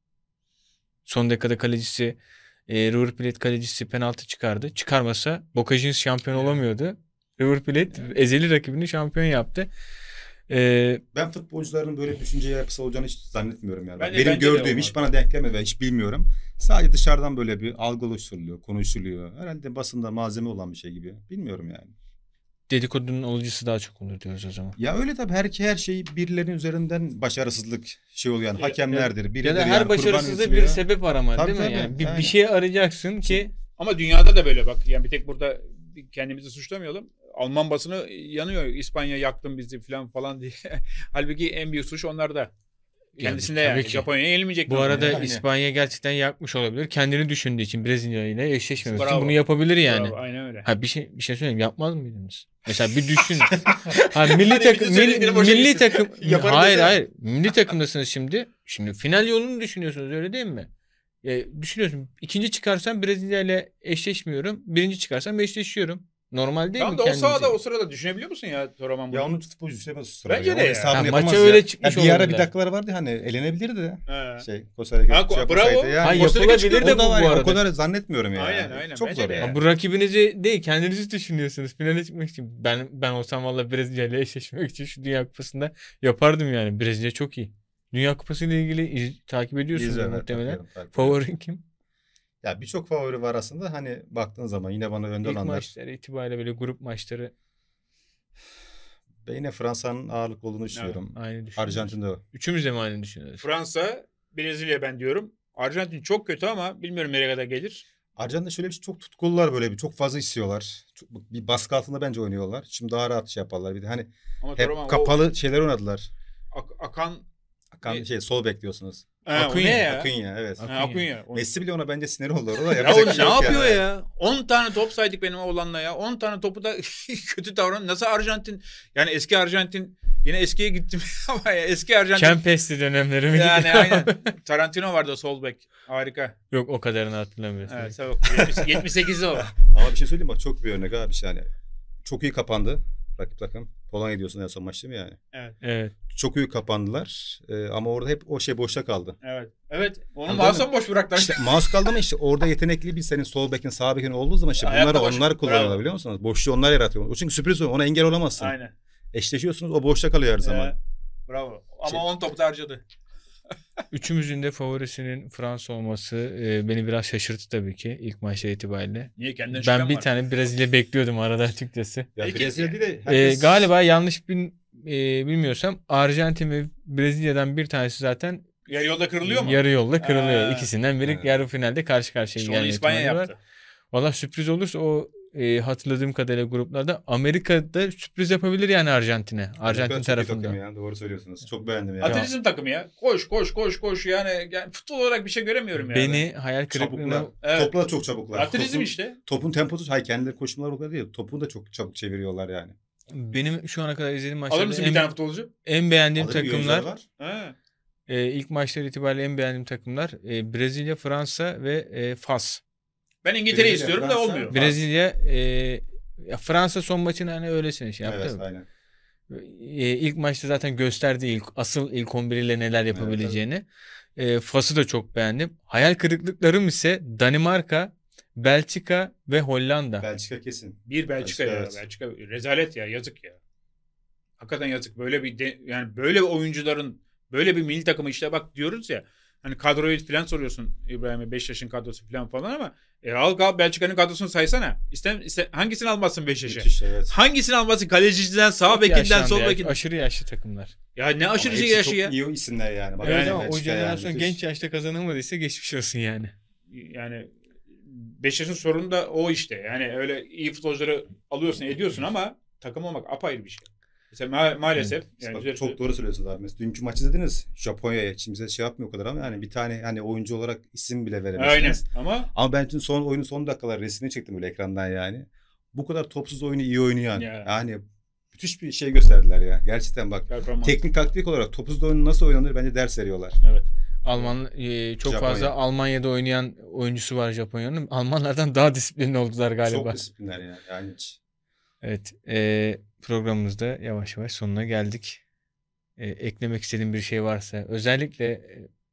Son dakikada kalecisi River Plate kalecisi penaltı çıkardı. Çıkarmasa Boca Juniors şampiyon olamıyordu. River Plate ezeli rakibini şampiyon yaptı. Ben futbolcuların böyle düşünce yapısı olacağını hiç zannetmiyorum yani. Bence Benim de gördüğüm olmaz. hiç bana denk gelmedi ve hiç bilmiyorum. Sadece dışarıdan böyle bir algı oluşturuluyor, konuşuluyor. Herhalde basında malzeme olan bir şey gibi. Bilmiyorum yani. Dedikodunun alıcısı daha çok olur diyoruz o zaman. Ya öyle tabii her şey birilerinin üzerinden başarısızlık şey oluyor yani. Hakemlerdir, birileri Ya da yani her kurban başarısızda ediliyor. bir sebep arama Tabii, değil mi? tabii. Yani bir Aynen. şey arayacaksın ki Ama dünyada da böyle bak. Yani bir tek burada kendimizi suçlamayalım. Alman basını yanıyor. İspanya yaktın bizi falan diye. Halbuki en büyük suç onlarda. Kendisinde tabii yani. ki. Japonya'ya yenilmeyecek. bu arada Yani. İspanya gerçekten yakmış olabilir. Kendini düşündüğü için Brezilya ile eşleşmemek için Bravo. bunu yapabilir yani. Bravo, aynen öyle. Ha bir şey söyleyeyim, yapmaz mıydınız? Mesela bir düşün. Ha milli Hani takım bizi söyledikleri boşa milli gitsin. takım Yaparım hayır desene. hayır. Milli takımdasınız şimdi. Şimdi final yolunu düşünüyorsunuz, öyle değil mi? Düşünüyorsun. İkinci çıkarsam Brezilya ile eşleşmiyorum. Birinci çıkarsam eşleşiyorum. Normal değil Tam mi da o kendinize? sahada o sırada düşünebiliyor musun ya Toraman bunu? Ya onun futbolcu düşünemez. Bence de ya. Hesabını Ha, maça yapamaz öyle ya. çıkmış Ya bir ara olabilirler. bir dakikalar vardı hani elenebilirdi. He. Costa Rica Ha, şey bravo. yapmasaydı yani. Ha, Costa Rica yapılabilir de O da var bu ya, arada. o kadar zannetmiyorum yani. Aynen, Çok bence zor de yani. Ha, bu rakibinizi değil, kendinizi düşünüyorsunuz. Finale çıkmak için. Ben olsam valla Brezilya ile eşleşmek için şu Dünya Kupası'nda yapardım yani. Brezilya çok iyi. Dünya Kupası ile ilgili takip ediyorsunuz İzliyorum, muhtemelen. takip ediyorum. Favorin kim? Ya birçok favori var aslında. Hani baktığın zaman yine bana önde İlk olanlar. maçları itibariyle böyle grup maçları Ben yine Fransa'nın ağırlıklı olduğunu düşünüyorum. aynı düşünüyoruz. Arjantin'de o. Üçümüz de mi aynı düşünüyoruz? Fransa, Brezilya ben diyorum. Arjantin çok kötü ama bilmiyorum nereye kadar gelir. Arjantin'de şöyle bir şey, çok tutkulular böyle bir. Çok fazla istiyorlar. Bir baskı altında bence oynuyorlar. Şimdi daha rahat şey yaparlar. Bir de hani Ama hep Toraman, kapalı şeyler oynadılar. Akan Sol bekliyorsunuz. Akunya. Ne ya? Akunya evet. Akunya. Messi bile ona bence sinir oldu orada. Ya Yapacak o bir şey ne yok yapıyor yani. ya? 10 tane top saydık benim oğlanla ya. 10 tane topu da kötü davran. Nasıl Arjantin? Yani eski Arjantin, yine eskiye gittim ama ya eski Arjantin. Kempesli dönemleri mi? Yani gidiyor? aynen. Tarantino vardı sol bek. Harika. Yok, o kadarını hatırlamıyorsun. Evet, tabii. 78'i o. Ama bir şey söyleyeyim bak, çok bir örnek abi yani. Çok iyi kapandı rakip takım. Polonya diyorsun en son maç değil mi yani? Evet. Çok iyi kapandılar. Ama orada hep o şey boşta kaldı. Evet. Evet. Onu Anladın masum boş bıraktılar. İşte mouse kaldı ama işte orada yetenekli bir senin sol bekin sağ bekin olduğu zaman işte Ayakta bunları boş- onlar kullanıyorlar, Bravo. biliyor musunuz? Boşluğu onlar yaratıyor. O çünkü sürpriz ona engel olamazsın. Aynen. Eşleşiyorsunuz, o boşta kalıyor her zaman. Bravo. Ama Şey- 10 topu da harcadı. Üçümüzün de favorisinin Fransa olması beni biraz şaşırttı tabii ki ilk maçlar itibariyle. Niye kendinden Ben şüphem bir var. tane Brezilya bekliyordum arada açıkçası. Ya Peki. Brezilya değil de herkes... Galiba yanlış bilmiyorsam Arjantin ve Brezilya'dan bir tanesi zaten Yarı yolda kırılıyor mu? yarı yolda kırılıyor. Ha. İkisinden biri Evet. yarı finalde karşı karşıya İşte onu gelme İspanya ihtimali var. yaptı. Valla sürpriz olursa o hatırladığım kadarıyla gruplarda Amerika'da sürpriz yapabilir yani Arjantin'e. Arjantin Çok iyi tarafında. takım ya, doğru söylüyorsunuz. Çok beğendim ya. Atletizm takımı ya. Koş yani futbol olarak bir şey göremiyorum yani. Beni hayal kırıklığına Çabuklar. Evet. Topla da çok çabuklar. Atletizm Topun- işte. Topun temposu, hayır kendileri koşmalar o kadar değil. Topu da çok çabuk çeviriyorlar yani. benim şu ana kadar izlediğim Alır maçlarda mısın bir tane futbolcu? en beğendiğim Alırım, takımlar oyuncular var. Ha. ilk maçlar itibariyle en beğendiğim takımlar Brezilya, Fransa ve Fas. Ben İngiltere'yi Brezilya, istiyorum da Fransa, olmuyor. Brezilya ya Fransa son maçını hani öylesine şey yaptı. Evet, aynen. İlk maçta zaten gösterdi asıl ilk 11 ile neler yapabileceğini. Fas'ı da çok beğendim. Hayal kırıklıklarım ise Danimarka, Belçika ve Hollanda. Belçika kesin. Bir Belçika ya. Evet. Belçika rezalet ya. Yazık ya. Hakikaten yazık. Böyle bir yani böyle oyuncuların böyle bir milli takımı işte bak diyoruz ya. Hani kadroyu falan soruyorsun İbrahim'e 5 yaşın kadrosu falan ama al Belçika'nın kadrosunu saysana. Hangisini almazsın 5 yaşa? Müthiş, evet. Hangisini almazsın? Kaleciden, sağ Çok bekinden, yaşlandı sol ya. bekinden. Aşırı yaşlı takımlar. Ya ne Ama aşırı hepsi yaşı çok ya. iyi isimler yani. Bak, Evet yani ama o Belçika jenerasyon yani, genç yaşta kazanamadıysa geçmiş olsun yani. Yani Beşiktaş'ın sorunu da o işte. Yani öyle iyi futbolcuları alıyorsun, ediyorsun ama takım olmak apayrı bir şey. Mesela maalesef yani Bak, çok doğru söylüyorsunuz abi. Mesela dünkü maçı izlediniz. Japonya'ya şimdi bize şey yapmıyor o kadar ama yani bir tane hani oyuncu olarak isim bile aynen veremezsiniz. ama Ben dün oyunun son dakikalar resmini çektim böyle ekrandan yani. Bu kadar topsuz oyunu iyi oynayan. Ya. Yani müthiş bir şey gösterdiler ya. Gerçekten bak. performans. Teknik taktik olarak topsuz oyunu nasıl oynanır bence ders veriyorlar. Evet. Alman çok Japonya. fazla Almanya'da oynayan oyuncusu var Japonya'nın. Almanlardan daha disiplinli oldular galiba. Çok disiplinler yani. Yani hiç. Evet, programımızda yavaş yavaş sonuna geldik. Eklemek istediğim bir şey varsa özellikle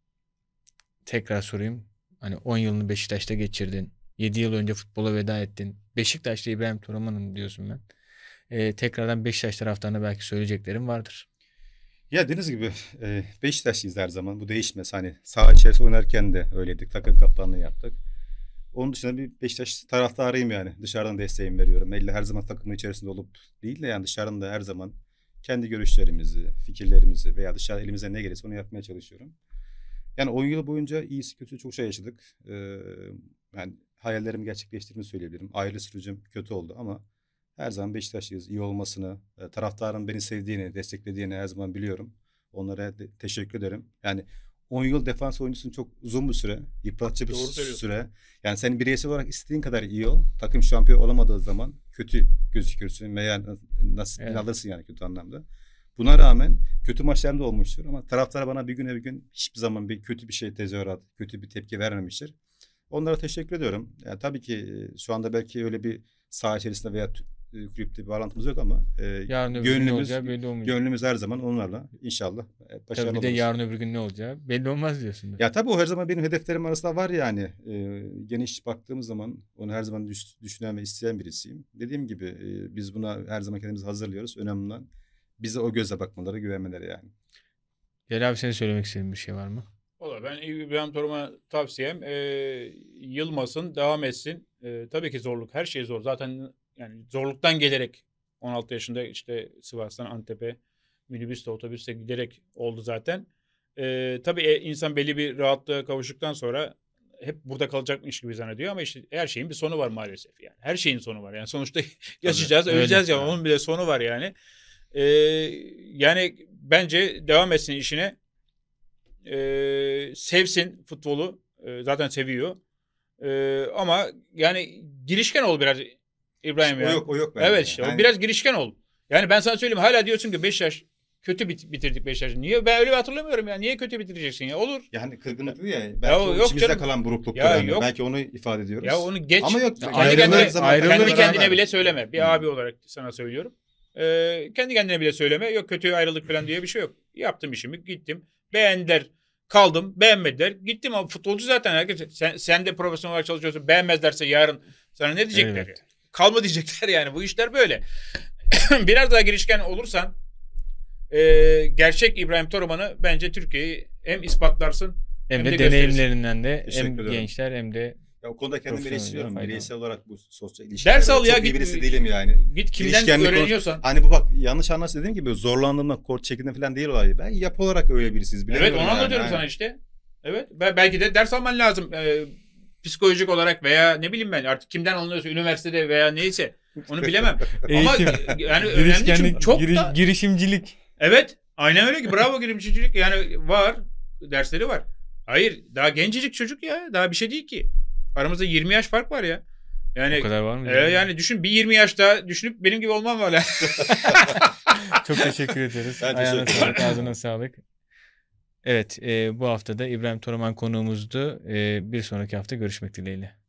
tekrar sorayım. Hani 10 yılını Beşiktaş'ta geçirdin. 7 yıl önce futbola veda ettin. Beşiktaş'ta İbrahim Toraman'ın diyorsun ben. Tekrardan Beşiktaş taraftarına belki söyleyeceklerim vardır. Ya dediğiniz gibi Beşiktaşlıyız her zaman. Bu değişmez. Hani saha içerisinde oynarken de öyleydik. Takım kaptanlığı yaptık. Onun dışında bir Beşiktaş taraftarıyım yani. Dışarıdan desteğimi veriyorum. Elle her zaman takımın içerisinde olup değil de yani dışarıdan da her zaman kendi görüşlerimizi, fikirlerimizi veya dışarı elimize ne gelirse onu yapmaya çalışıyorum. Yani 10 yıl boyunca iyisi kötü çok şey yaşadık. Yani hayallerimi gerçekleştirdiğimi söyleyebilirim. Aile sürecim kötü oldu ama her zaman Beşiktaşlıyız. İyi olmasını, taraftarın beni sevdiğini, desteklediğini her zaman biliyorum. Onlara teşekkür ederim. Yani 10 yıl defans oyuncusun çok uzun bir süre. Yıpratıcı bir süre. Yani sen bireysel olarak istediğin kadar iyi ol. Takım şampiyon olamadığı zaman kötü gözükürsün veya nasıl alırsın yani kötü anlamda. Buna rağmen kötü maçlarım da olmuştur ama taraftar bana bir gün hiçbir zaman kötü bir şey tezahürat, kötü bir tepki vermemiştir. Onlara teşekkür ediyorum. Yani tabii ki şu anda belki öyle bir saha içerisinde veya kulüpte bir bağlantımız yok ama yarın öbür gün ne olacağı belli olmayacak. Gönlümüz her zaman onlarla inşallah başarılı tabii bir de yarın öbür gün ne olacağı belli olmaz diyorsun. Ya tabii o her zaman benim hedeflerim arasında var yani. Geniş baktığımız zaman onu her zaman düşünen ve isteyen birisiyim. Dediğim gibi biz buna her zaman kendimizi hazırlıyoruz. Önemli olan bize o gözle bakmaları, güvenmeleri yani. Celal abi senin söylemek istediğin bir şey var mı? Valla ben İbrahim Torum'a tavsiyem yılmasın, devam etsin. Tabii ki zorluk, her şey zor. Zaten yani zorluktan gelerek 16 yaşında işte Sivas'tan Antep'e minibüsle, otobüsle giderek oldu zaten. Tabii insan belli bir rahatlığa kavuştuktan sonra hep burada kalacakmış gibi zannediyor ama işte her şeyin bir sonu var maalesef yani. Her şeyin sonu var yani. Sonuçta yaşayacağız, öleceğiz ya. Onun bile sonu var yani. Yani bence devam etsin işine. Sevsin futbolu. Zaten seviyor. Ama yani girişken ol biraz İbrahim ya. O yok. Evet işte yani. Biraz girişken ol. Yani ben sana söyleyeyim hala diyorsun ki Beşiktaş kötü bitirdik Beşiktaş'ı. Niye? Ben öyle hatırlamıyorum ya. Niye kötü bitireceksin ya? Olur. Yani kırgınlık değil ya. Belki ya, içimizde canım. Kalan burukluktur yani. Belki onu ifade ediyoruz. Ya onu geç. Ama yok. Kendi kendine bile söyleme. Bir abi olarak sana söylüyorum. Kendi kendine bile söyleme. Yok kötü ayrılık falan diye bir şey yok. Yaptım işimi. Gittim. Beğendiler. Kaldım. Beğenmediler. Gittim ama futbolcu zaten herkes. Sen de profesyonel olarak çalışıyorsun. Beğenmezlerse yarın sana ne diyecekler? Evet. Kalma diyecekler yani. Bu işler böyle. Biraz daha girişken olursan gerçek İbrahim Toraman'ı bence Türkiye'yi hem ispatlarsın hem de deneyimlerinden de hem gençler hem de ya o konuda kendimi eleştiriyorum. Bireysel olarak bu sosyal ilişkiler. Ders al ya çok iyi birisi değilim yani. Git kimden öğreniyorsan. Hani bu bak yanlış anlaşıldı dediğim gibi zorlandığımda kort çekinde falan değil olay. Ben yapı olarak öyle birisiyiz. Evet onu anlatıyorum sana işte. Evet belki de ders alman lazım. Psikolojik olarak veya ne bileyim ben artık kimden alınıyorsa üniversitede veya neyse onu bilemem. Ama yani önemli çünkü çok da girişimcilik. Evet aynen öyle ki bravo girişimcilik yani var dersleri var. Hayır daha gencecik çocuk ya daha bir şey değil ki. Aramızda 20 yaş fark var ya. Yani o kadar var mı? Yani düşün bir 20 yaşta düşünüp benim gibi olmam var. Çok teşekkür ederiz. Ayağına sağlık, ağzına sağlık. Evet bu hafta da İbrahim Toraman konuğumuzdu. Bir sonraki hafta görüşmek dileğiyle.